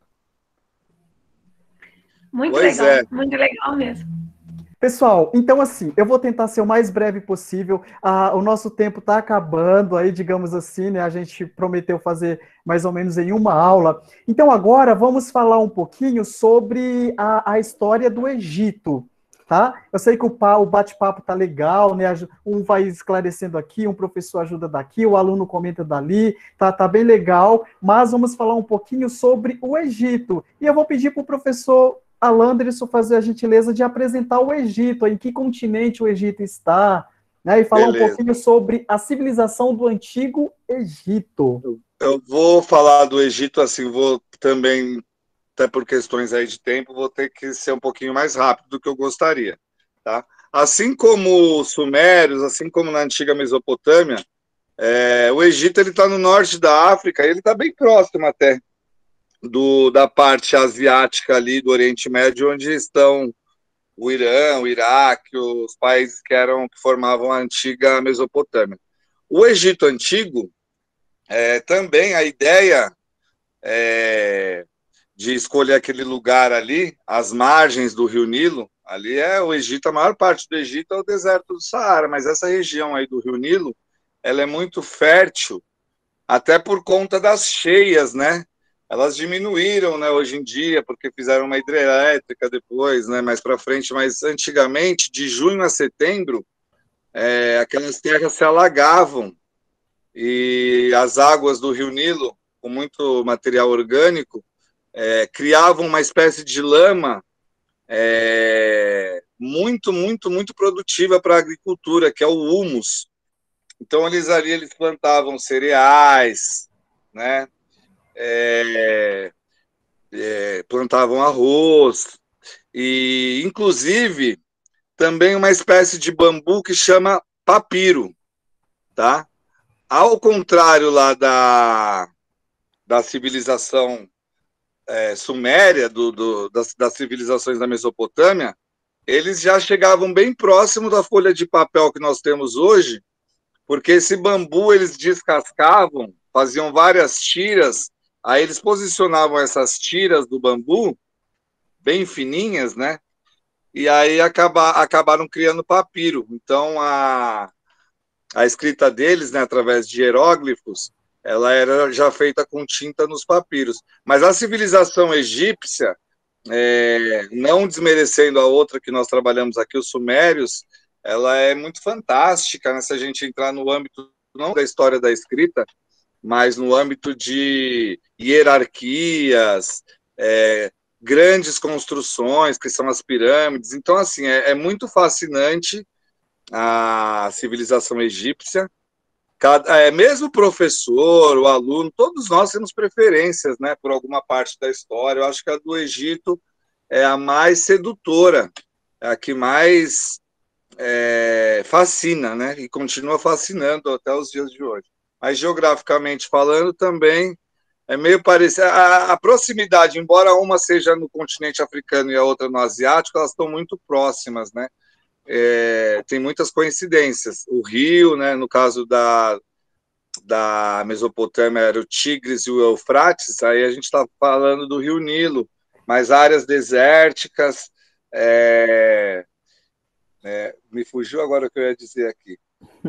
Pois é. Muito legal mesmo. Pessoal, então assim, eu vou tentar ser o mais breve possível. O nosso tempo está acabando, aí, digamos assim, né? A gente prometeu fazer mais ou menos em uma aula. Então, agora vamos falar um pouquinho sobre a história do Egito, tá? Eu sei que o bate-papo tá legal, né? Um vai esclarecendo aqui, um professor ajuda daqui, o aluno comenta dali, tá bem legal, mas vamos falar um pouquinho sobre o Egito. E eu vou pedir para o professor Alanderson fazer a gentileza de apresentar o Egito, em que continente o Egito está, né, e falar um pouquinho sobre a civilização do Antigo Egito. Eu vou falar do Egito, assim, vou também, até por questões aí de tempo, vou ter que ser um pouquinho mais rápido do que eu gostaria, tá? Assim como os sumérios, assim como na antiga Mesopotâmia, o Egito ele está no norte da África, ele está bem próximo até da parte asiática ali do Oriente Médio, onde estão o Irã, o Iraque, os países que formavam a antiga Mesopotâmia. O Egito Antigo, também a ideia de escolher aquele lugar ali, às margens do Rio Nilo, ali o Egito, a maior parte do Egito é o deserto do Saara, mas essa região aí do Rio Nilo, ela é muito fértil, até por conta das cheias, né? Elas diminuíram, né, hoje em dia, porque fizeram uma hidrelétrica depois, né, mais para frente, mas antigamente, de junho a setembro, aquelas terras se alagavam e as águas do Rio Nilo, com muito material orgânico, criavam uma espécie de lama muito, muito, muito produtiva para a agricultura, que é o humus. Então, eles plantavam cereais, né? Plantavam arroz e, inclusive, também uma espécie de bambu que chama papiro, tá? Ao contrário lá da civilização suméria, das civilizações da Mesopotâmia, eles já chegavam bem próximo da folha de papel que nós temos hoje, porque esse bambu eles descascavam, faziam várias tiras, aí eles posicionavam essas tiras do bambu, bem fininhas, né? E aí acabaram criando papiro. Então, a escrita deles, né, através de hieróglifos, ela era já feita com tinta nos papiros. Mas a civilização egípcia, não desmerecendo a outra que nós trabalhamos aqui, os sumérios, ela é muito fantástica, né, se a gente entrar no âmbito, não da história da escrita, mas no âmbito de hierarquias, grandes construções, que são as pirâmides. Então, assim, é muito fascinante a civilização egípcia. Mesmo o professor, o aluno, todos nós temos preferências, né, por alguma parte da história. Eu acho que a do Egito é a mais sedutora, é a que mais fascina, né, e continua fascinando até os dias de hoje. Mas, geograficamente falando, também é meio parecido. A proximidade, embora uma seja no continente africano e a outra no asiático, elas estão muito próximas, né? Tem muitas coincidências. O rio, né, no caso da Mesopotâmia, era o Tigres e o Eufrates, aí a gente está falando do Rio Nilo, mas áreas desérticas. Me fugiu agora o que eu ia dizer aqui.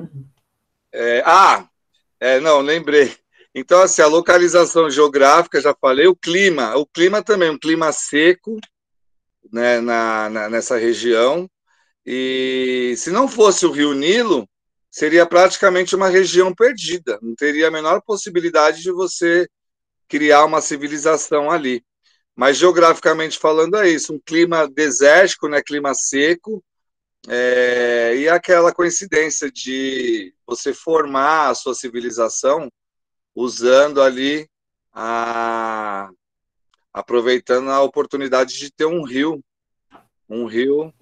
Não, lembrei. Então, assim, a localização geográfica, já falei, o clima também, um clima seco, né, nessa região. E se não fosse o Rio Nilo, seria praticamente uma região perdida, não teria a menor possibilidade de você criar uma civilização ali. Mas geograficamente falando é isso, um clima desértico, né, clima seco, e aquela coincidência de você formar a sua civilização usando ali, aproveitando a oportunidade de ter um rio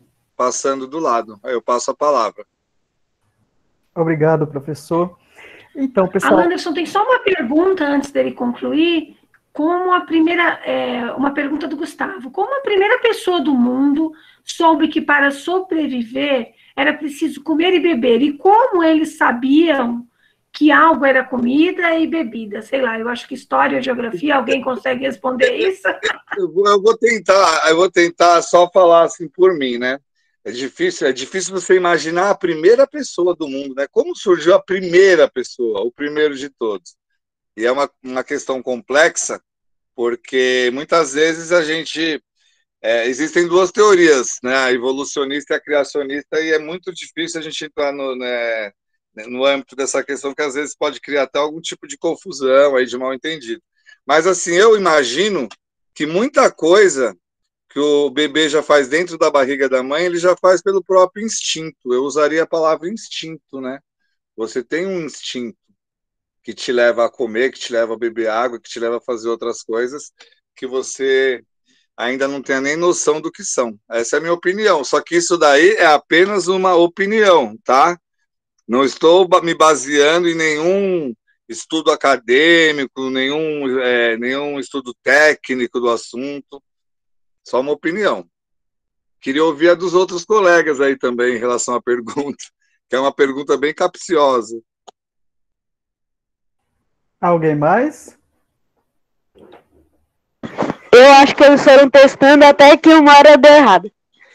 passando do lado. Aí eu passo a palavra. Obrigado, professor. Então, pessoal... Anderson, tem só uma pergunta antes dele concluir. Como a primeira, uma pergunta do Gustavo. Como a primeira pessoa do mundo soube que para sobreviver era preciso comer e beber? E como eles sabiam que algo era comida e bebida? Sei lá, eu acho que história ou geografia, alguém consegue responder isso? Eu vou tentar só falar assim por mim, né? É difícil você imaginar a primeira pessoa do mundo, né? Como surgiu a primeira pessoa, o primeiro de todos? E é uma questão complexa, porque muitas vezes existem duas teorias, né? A evolucionista e a criacionista, e é muito difícil a gente entrar no âmbito dessa questão, que às vezes pode criar até algum tipo de confusão, aí, de mal entendido. Mas, assim, eu imagino que muita coisa que o bebê já faz dentro da barriga da mãe, ele já faz pelo próprio instinto. Eu usaria a palavra instinto, né? Você tem um instinto que te leva a comer, que te leva a beber água, que te leva a fazer outras coisas que você ainda não tem nem noção do que são. Essa é a minha opinião. Só que isso daí é apenas uma opinião, tá? Não estou me baseando em nenhum estudo acadêmico, nenhum estudo técnico do assunto. Só uma opinião. Queria ouvir a dos outros colegas aí também em relação à pergunta, que é uma pergunta bem capciosa. Alguém mais? Eu acho que eles foram testando até que uma hora deu errado.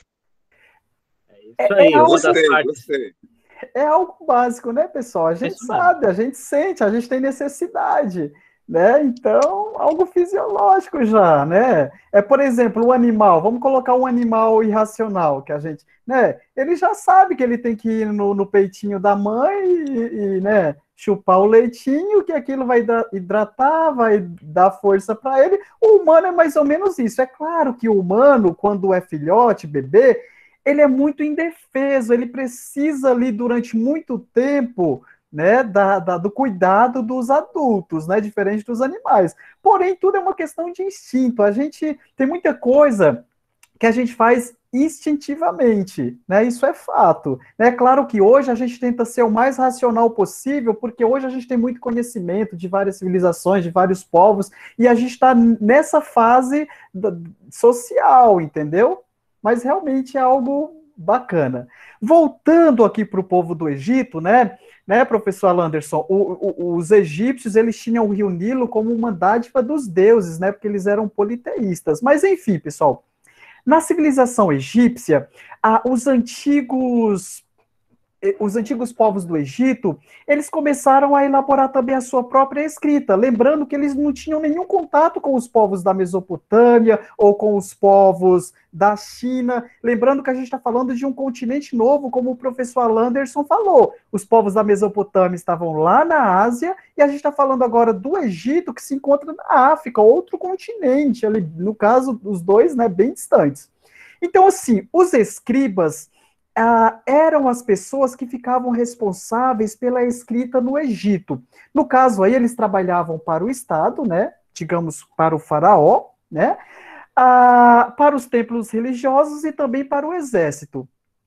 Isso aí, Gostei. É algo básico, né, pessoal? A gente sabe, a gente sente, a gente tem necessidade, né? Então, algo fisiológico já, né? Por exemplo, o animal, vamos colocar um animal irracional, que a gente, né? Ele já sabe que ele tem que ir no peitinho da mãe né, chupar o leitinho, que aquilo vai hidratar, vai dar força para ele. O humano é mais ou menos isso. É claro que o humano, quando é filhote, bebê, ele é muito indefeso, ele precisa ali durante muito tempo, né, do cuidado dos adultos, né, diferente dos animais. Porém, tudo é uma questão de instinto. A gente tem muita coisa que a gente faz instintivamente, né? Isso é fato. É claro que hoje a gente tenta ser o mais racional possível, porque hoje a gente tem muito conhecimento de várias civilizações, de vários povos, e a gente está nessa fase social, entendeu? Mas realmente é algo bacana. Voltando aqui para o povo do Egito, né, professor Anderson, os egípcios, eles tinham o rio Nilo como uma dádiva dos deuses, né, porque eles eram politeístas. Mas, enfim, pessoal, na civilização egípcia, os antigos povos do Egito, eles começaram a elaborar também a sua própria escrita, lembrando que eles não tinham nenhum contato com os povos da Mesopotâmia ou com os povos da China, lembrando que a gente está falando de um continente novo, como o professor Anderson falou, os povos da Mesopotâmia estavam lá na Ásia, e a gente está falando agora do Egito, que se encontra na África, outro continente, ali, no caso, os dois, né, bem distantes. Então, assim, os escribas eram as pessoas que ficavam responsáveis pela escrita no Egito. No caso aí, eles trabalhavam para o Estado, né? Digamos, para o faraó, né? Para os templos religiosos e também para o exército.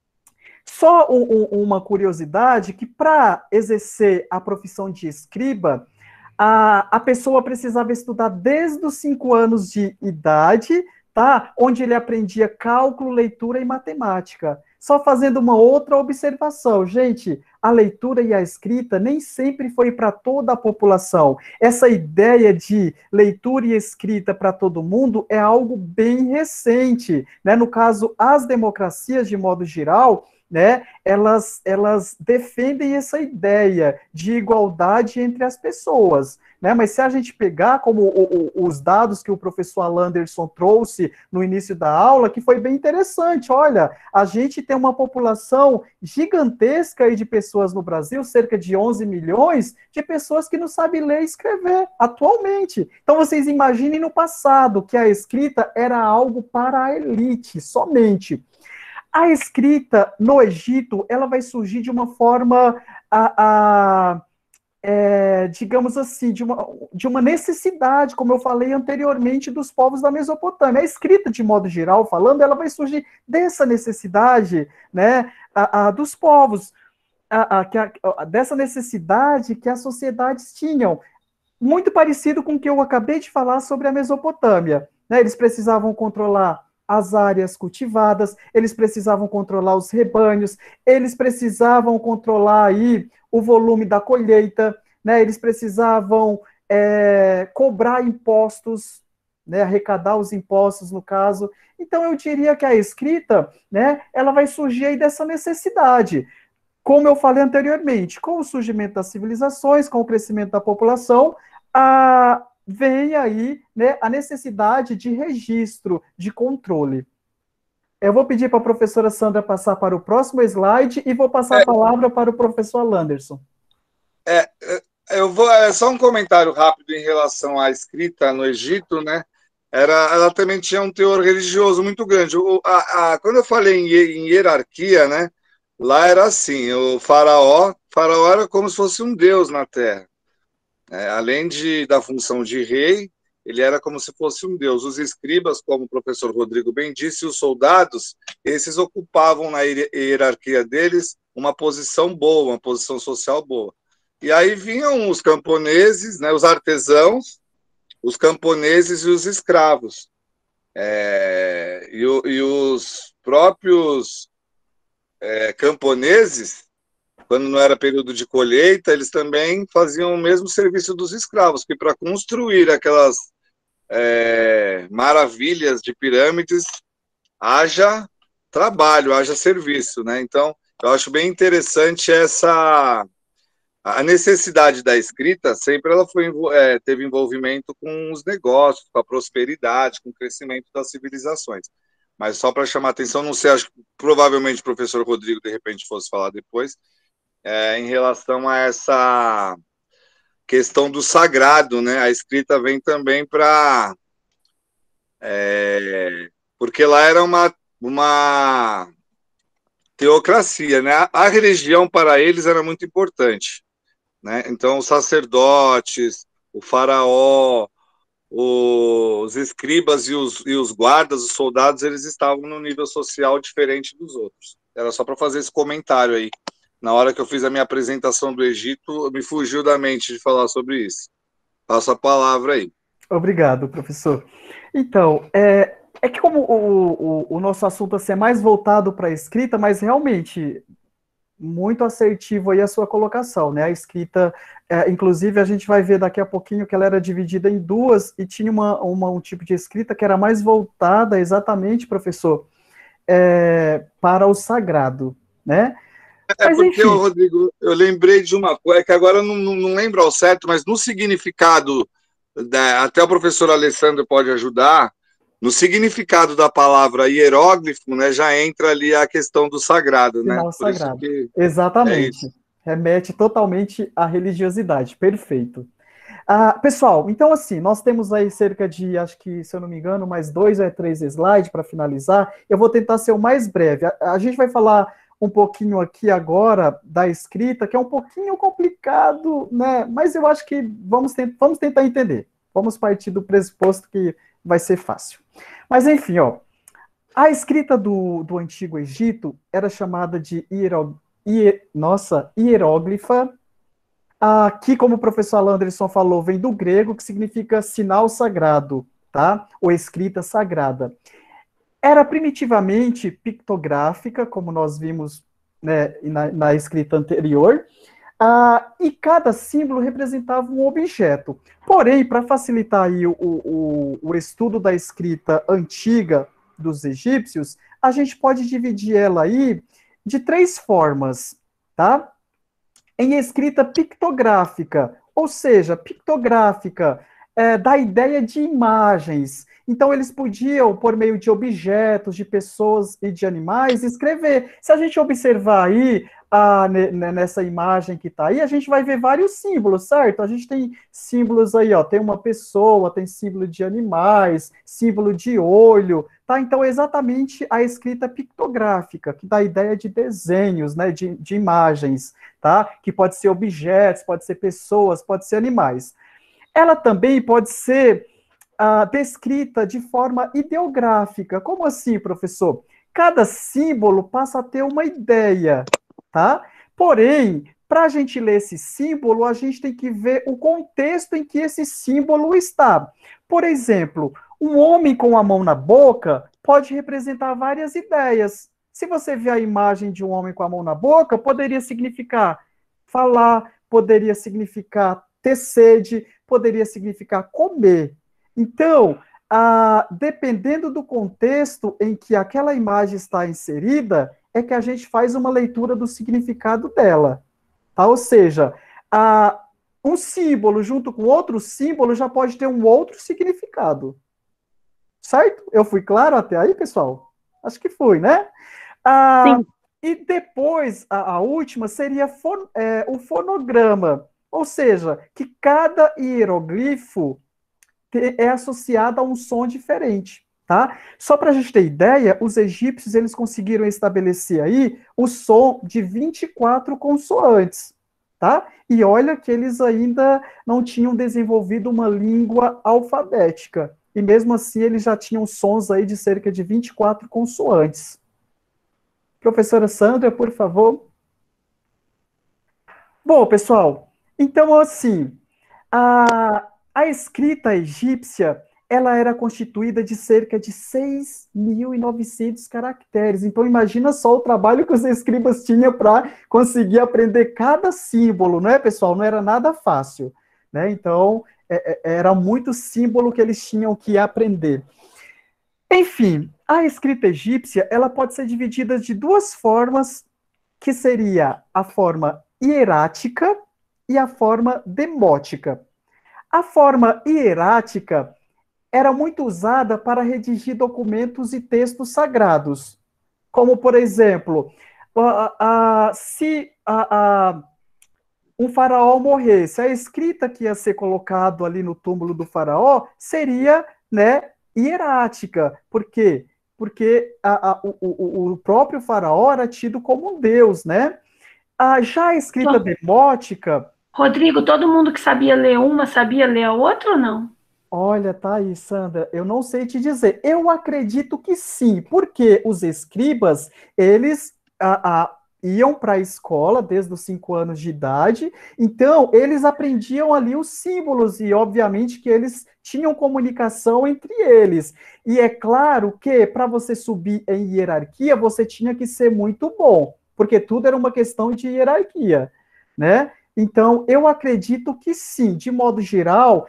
Só uma curiosidade, que para exercer a profissão de escriba, a pessoa precisava estudar desde os 5 anos de idade, tá? Onde ele aprendia cálculo, leitura e matemática. Só fazendo uma outra observação, gente, a leitura e a escrita nem sempre foi para toda a população. Essa ideia de leitura e escrita para todo mundo é algo bem recente, né? No caso, as democracias, de modo geral, né, elas defendem essa ideia de igualdade entre as pessoas, né? Mas se a gente pegar como os dados que o professor Anderson trouxe no início da aula, que foi bem interessante, olha, a gente tem uma população gigantesca aí de pessoas no Brasil, cerca de 11 milhões de pessoas que não sabem ler e escrever atualmente. Então vocês imaginem no passado que a escrita era algo para a elite somente. A escrita no Egito, ela vai surgir de uma forma, digamos assim, de uma necessidade, como eu falei anteriormente, dos povos da Mesopotâmia. A escrita, de modo geral falando, ela vai surgir dessa necessidade, né, dos povos. dessa necessidade que as sociedades tinham, muito parecido com o que eu acabei de falar sobre a Mesopotâmia, né? Eles precisavam controlar as áreas cultivadas, eles precisavam controlar os rebanhos, eles precisavam controlar aí o volume da colheita, né? Eles precisavam cobrar impostos, né? Arrecadar os impostos, no caso. Então, eu diria que a escrita, né, ela vai surgir aí dessa necessidade. Como eu falei anteriormente, com o surgimento das civilizações, com o crescimento da população, vem aí, né, a necessidade de registro, de controle. Eu vou pedir para a professora Sandra passar para o próximo slide e vou passar a palavra para o professor Landerson. Só um comentário rápido em relação à escrita no Egito, né? Ela também tinha um teor religioso muito grande. Quando eu falei em hierarquia, né? Lá era assim, o faraó era como se fosse um deus na Terra. Além da função de rei, ele era como se fosse um deus. Os escribas, como o professor Rodrigo bem disse, os soldados, esses ocupavam na hierarquia deles uma posição boa, uma posição social boa. E aí vinham os camponeses, né, os artesãos, os camponeses e os escravos. E os próprios camponeses, quando não era período de colheita, eles também faziam o mesmo serviço dos escravos, que para construir aquelas maravilhas de pirâmides, haja trabalho, haja serviço, né? Então, eu acho bem interessante a necessidade da escrita, sempre ela teve envolvimento com os negócios, com a prosperidade, com o crescimento das civilizações. Mas só para chamar a atenção, não sei, acho que provavelmente o professor Rodrigo, de repente, fosse falar depois, em relação a essa questão do sagrado, né? A escrita vem também para... porque lá era uma teocracia, né? A religião para eles era muito importante, né? Então, os sacerdotes, o faraó, os escribas e os guardas, os soldados, eles estavam num nível social diferente dos outros. Era só para fazer esse comentário aí. Na hora que eu fiz a minha apresentação do Egito, me fugiu da mente de falar sobre isso. Passo a palavra aí. Obrigado, professor. Então, que como o nosso assunto assim, é mais voltado para a escrita, mas realmente muito assertivo aí a sua colocação, né? A escrita, inclusive a gente vai ver daqui a pouquinho que ela era dividida em duas e tinha um tipo de escrita que era mais voltada exatamente, professor, para o sagrado, né? Mas, porque, enfim. Rodrigo, eu lembrei de uma coisa, que agora eu não lembro ao certo, mas no significado, até o professor Alessandro pode ajudar, no significado da palavra hieróglifo, né, já entra ali a questão do sagrado, né? Sinal sagrado. Exatamente. Remete totalmente à religiosidade. Perfeito. Pessoal, então assim, nós temos aí cerca de, acho que, se eu não me engano, mais 2 ou 3 slides para finalizar. Eu vou tentar ser o mais breve. A gente vai falar um pouquinho aqui agora da escrita, que é um pouquinho complicado, né? Mas eu acho que vamos tentar entender. Vamos partir do pressuposto que vai ser fácil. Mas enfim, a escrita do Antigo Egito era chamada de hieróglifa. Aqui, como o professor Landerson falou, vem do grego, que significa sinal sagrado, tá? Ou escrita sagrada. Era primitivamente pictográfica, como nós vimos, né, na escrita anterior, e cada símbolo representava um objeto. Porém, para facilitar aí o estudo da escrita antiga dos egípcios, a gente pode dividir ela aí de 3 formas, tá? Em escrita pictográfica, ou seja, pictográfica, da ideia de imagens. Então, eles podiam, por meio de objetos, de pessoas e de animais, escrever. Se a gente observar aí, nessa imagem que está aí, a gente vai ver vários símbolos, certo? A gente tem símbolos aí, tem uma pessoa, tem símbolo de animais, símbolo de olho, tá? Então, é exatamente a escrita pictográfica, que dá a ideia de desenhos, né, de imagens, tá? Que pode ser objetos, pode ser pessoas, pode ser animais. Ela também pode ser descrita de forma ideográfica. Como assim, professor? Cada símbolo passa a ter uma ideia, tá? Porém, para a gente ler esse símbolo, a gente tem que ver o contexto em que esse símbolo está. Por exemplo, um homem com a mão na boca pode representar várias ideias. Se você vê a imagem de um homem com a mão na boca, poderia significar falar, poderia significar ter sede, poderia significar comer. Então, dependendo do contexto em que aquela imagem está inserida, é que a gente faz uma leitura do significado dela. Tá? Ou seja, um símbolo junto com outro símbolo já pode ter um outro significado. Certo? Eu fui claro até aí, pessoal? Acho que fui, né? Sim. E depois, a última seria o fonograma. Ou seja, que cada hieroglifo é associado a um som diferente. Tá? Só para a gente ter ideia, os egípcios eles conseguiram estabelecer aí o som de 24 consoantes. Tá? E olha que eles ainda não tinham desenvolvido uma língua alfabética. E mesmo assim eles já tinham sons aí de cerca de 24 consoantes. Professora Sandra, por favor. Bom, pessoal, então assim, a escrita egípcia, ela era constituída de cerca de 6.900 caracteres. Então, imagina só o trabalho que os escribas tinham para conseguir aprender cada símbolo, não é, pessoal? Não era nada fácil, né? Então, era muito símbolo que eles tinham que aprender. Enfim, a escrita egípcia, ela pode ser dividida de duas formas, que seria a forma hierática e a forma demótica. A forma hierática era muito usada para redigir documentos e textos sagrados. Como, por exemplo, se um faraó morresse, a escrita que ia ser colocado ali no túmulo do faraó seria, né, hierática. Por quê? Porque o próprio faraó era tido como um deus, né? Já a escrita demótica... Rodrigo, todo mundo que sabia ler uma, sabia ler a outra ou não? Olha, tá aí, Sandra, eu não sei te dizer. Eu acredito que sim, porque os escribas, eles iam para a escola desde os 5 anos de idade, então eles aprendiam ali os símbolos e, obviamente, que eles tinham comunicação entre eles. E é claro que, para você subir em hierarquia, você tinha que ser muito bom, porque tudo era uma questão de hierarquia, né? Então, eu acredito que sim, de modo geral...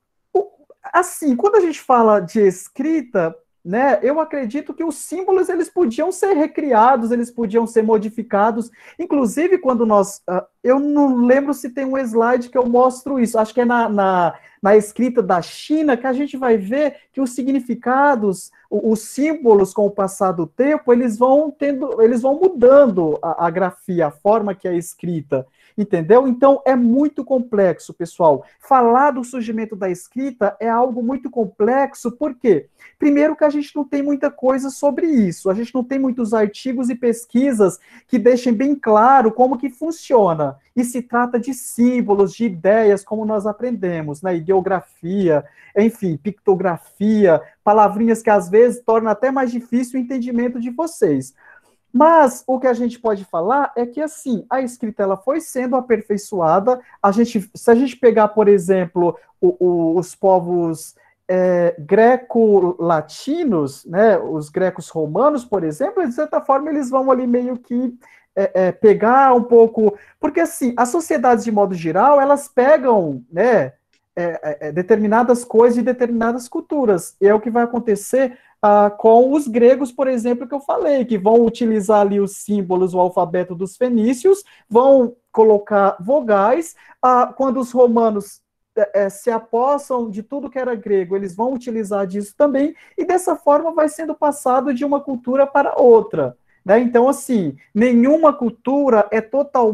Assim, quando a gente fala de escrita, né, eu acredito que os símbolos eles podiam ser recriados, eles podiam ser modificados. Inclusive, quando eu não lembro se tem um slide que eu mostro isso, acho que é na escrita da China, que a gente vai ver que os significados, os símbolos, com o passar do tempo, eles vão mudando a grafia, a forma que é escrita. Entendeu? Então, é muito complexo, pessoal. Falar do surgimento da escrita é algo muito complexo, por quê? Primeiro que a gente não tem muita coisa sobre isso, a gente não tem muitos artigos e pesquisas que deixem bem claro como que funciona. E se trata de símbolos, de ideias, como nós aprendemos, né? Ideografia, enfim, pictografia, palavrinhas que às vezes tornam até mais difícil o entendimento de vocês. Mas o que a gente pode falar é que, assim, a escrita ela foi sendo aperfeiçoada. Se a gente pegar, por exemplo, os povos greco-latinos, né, os grecos romanos, por exemplo, de certa forma, eles vão ali meio que pegar um pouco... Porque, assim, as sociedades, de modo geral, elas pegam, né, determinadas coisas de determinadas culturas. E é o que vai acontecer... com os gregos, por exemplo, que eu falei, que vão utilizar ali os símbolos, o alfabeto dos fenícios, vão colocar vogais, quando os romanos se apossam de tudo que era grego, eles vão utilizar disso também, e dessa forma vai sendo passado de uma cultura para outra, né? Então, assim, nenhuma cultura é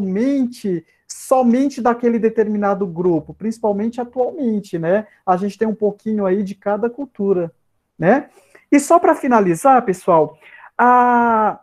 somente daquele determinado grupo, principalmente atualmente, né? A gente tem um pouquinho aí de cada cultura, né? E só para finalizar, pessoal, a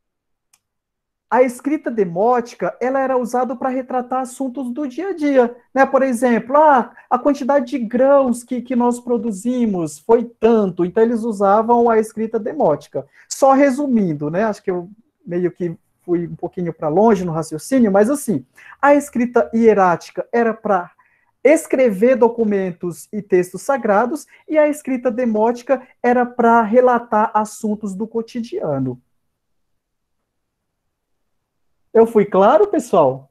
escrita demótica, ela era usada para retratar assuntos do dia a dia, né? Por exemplo, a quantidade de grãos que nós produzimos foi tanto, então eles usavam a escrita demótica. Só resumindo, né? Acho que eu meio que fui um pouquinho para longe no raciocínio, mas assim, a escrita hierática era para escrever documentos e textos sagrados, e a escrita demótica era para relatar assuntos do cotidiano. Eu fui claro, pessoal?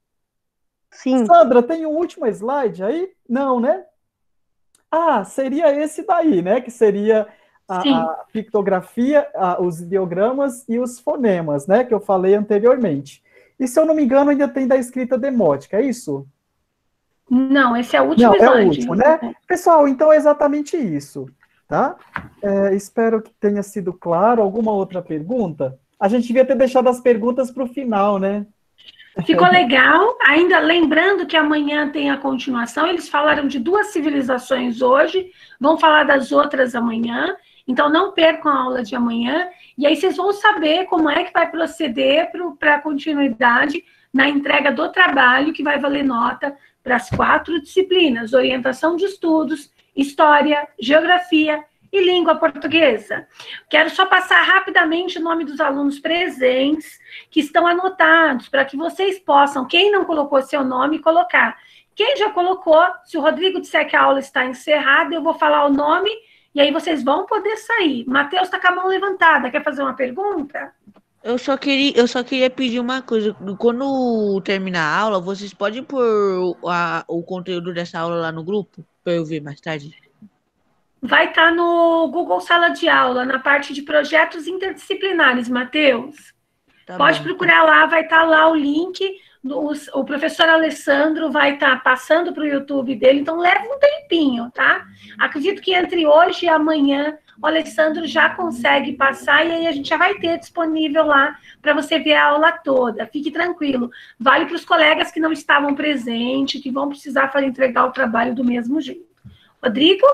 Sim. Sandra, tem um último slide aí? Não, né? Ah, seria esse daí, né? Que seria a pictografia, os ideogramas e os fonemas, né? Que eu falei anteriormente. E se eu não me engano, ainda tem da escrita demótica, é isso? Não, esse é o último Não, slide. é o último, né? Pessoal, então é exatamente isso, tá? Espero que tenha sido claro. Alguma outra pergunta? A gente devia ter deixado as perguntas para o final, né? Ficou legal. Ainda lembrando que amanhã tem a continuação. Eles falaram de 2 civilizações hoje, vão falar das outras amanhã. Então, não percam a aula de amanhã. E aí vocês vão saber como é que vai proceder para a continuidade na entrega do trabalho, que vai valer nota para as 4 disciplinas: orientação de estudos, história, geografia e língua portuguesa. Quero só passar rapidamente o nome dos alunos presentes, que estão anotados, para que vocês possam, quem não colocou seu nome, colocar. Quem já colocou, se o Rodrigo disser que a aula está encerrada, eu vou falar o nome, e aí vocês vão poder sair. Matheus está com a mão levantada, quer fazer uma pergunta? Eu só queria pedir uma coisa. Quando terminar a aula, vocês podem pôr o conteúdo dessa aula lá no grupo, para eu ver mais tarde? Vai estar no Google Sala de Aula, na parte de projetos interdisciplinares, Matheus. Tá Pode bom. procurar lá, vai estar lá o link. O professor Alessandro vai estar passando para o YouTube dele, então leva um tempinho, tá? Acredito que entre hoje e amanhã o Alessandro já consegue passar, e aí a gente já vai ter disponível lá para você ver a aula toda. Fique tranquilo. Vale para os colegas que não estavam presentes, que vão precisar entregar o trabalho do mesmo jeito. Rodrigo?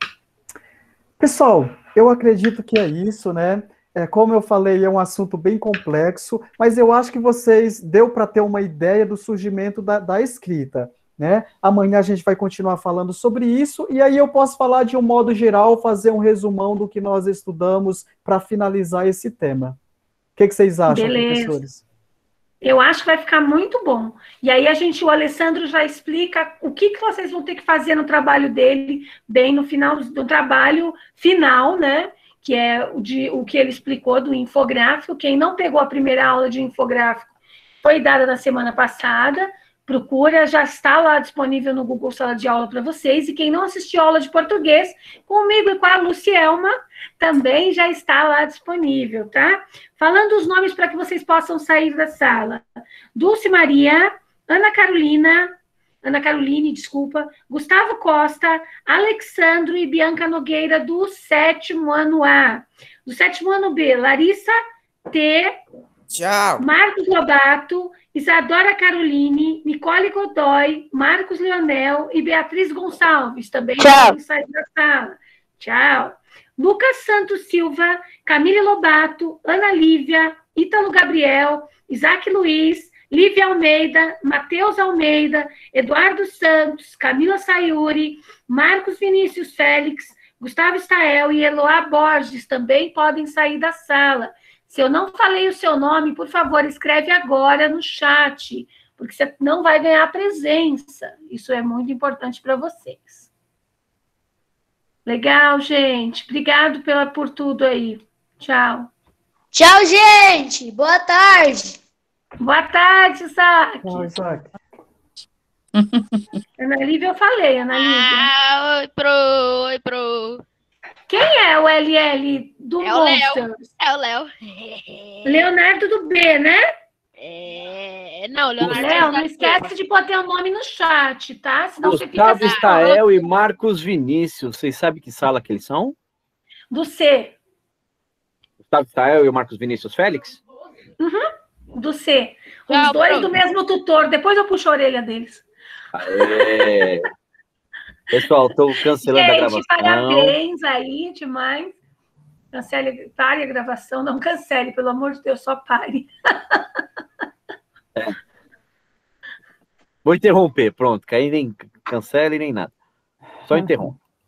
Pessoal, eu acredito que é isso, né? Como eu falei, é um assunto bem complexo, mas eu acho que vocês deu para ter uma ideia do surgimento da escrita, né? Amanhã a gente vai continuar falando sobre isso, e aí eu posso falar de um modo geral, fazer um resumão do que nós estudamos para finalizar esse tema. O que vocês acham, Beleza. professores? Eu acho que vai ficar muito bom. E aí o Alessandro já explica o que vocês vão ter que fazer no trabalho dele, bem no final do trabalho final, né? Que é o que ele explicou do infográfico. Quem não pegou a primeira aula de infográfico foi dada na semana passada. Procura, já está lá disponível no Google Sala de Aula para vocês. E quem não assistiu a aula de português, comigo e com a Lucielma, também já está lá disponível, tá? Falando os nomes para que vocês possam sair da sala. Dulce Maria, Ana Caroline, Gustavo Costa, Alexandro e Bianca Nogueira, do 7º ano A. Do 7º ano B, Larissa T. Tchau. Marcos Lobato, Isadora Caroline, Nicole Godoy, Marcos Leonel e Beatriz Gonçalves, também podem sair da sala. Tchau. Lucas Santos Silva, Camille Lobato, Ana Lívia, Ítalo Gabriel, Isaac Luiz, Lívia Almeida, Matheus Almeida, Eduardo Santos, Camila Sayuri, Marcos Vinícius Félix, Gustavo Stael e Eloá Borges também podem sair da sala. Se eu não falei o seu nome, por favor, escreve agora no chat, porque você não vai ganhar presença. Isso é muito importante para vocês. Legal, gente. Obrigado por tudo aí. Tchau. Tchau, gente. Boa tarde. Boa tarde, Isaac. Tchau, Isaac. Ana Lívia, eu falei, Ana Lívia. Oi, pro. Quem é o LL do É o Léo. Monsters? É o Léo. Leonardo do B, né? Não, Leonardo. Léo, não esquece de botar o nome no chat, tá? Senão você fica Gustavo sem Stael e Marcos Vinícius. Vocês sabem que sala que eles são? do C. Gustavo Stael e o Marcos Vinícius Félix? Do C. Os Tchau, dois pronto. do mesmo tutor. Depois eu puxo a orelha deles. Pessoal, estou cancelando a Gente, gravação. parabéns aí, demais. Pare a gravação. Não cancele, pelo amor de Deus, só pare. Vou interromper, pronto. Que aí nem cancele nem nada. Só interrompe.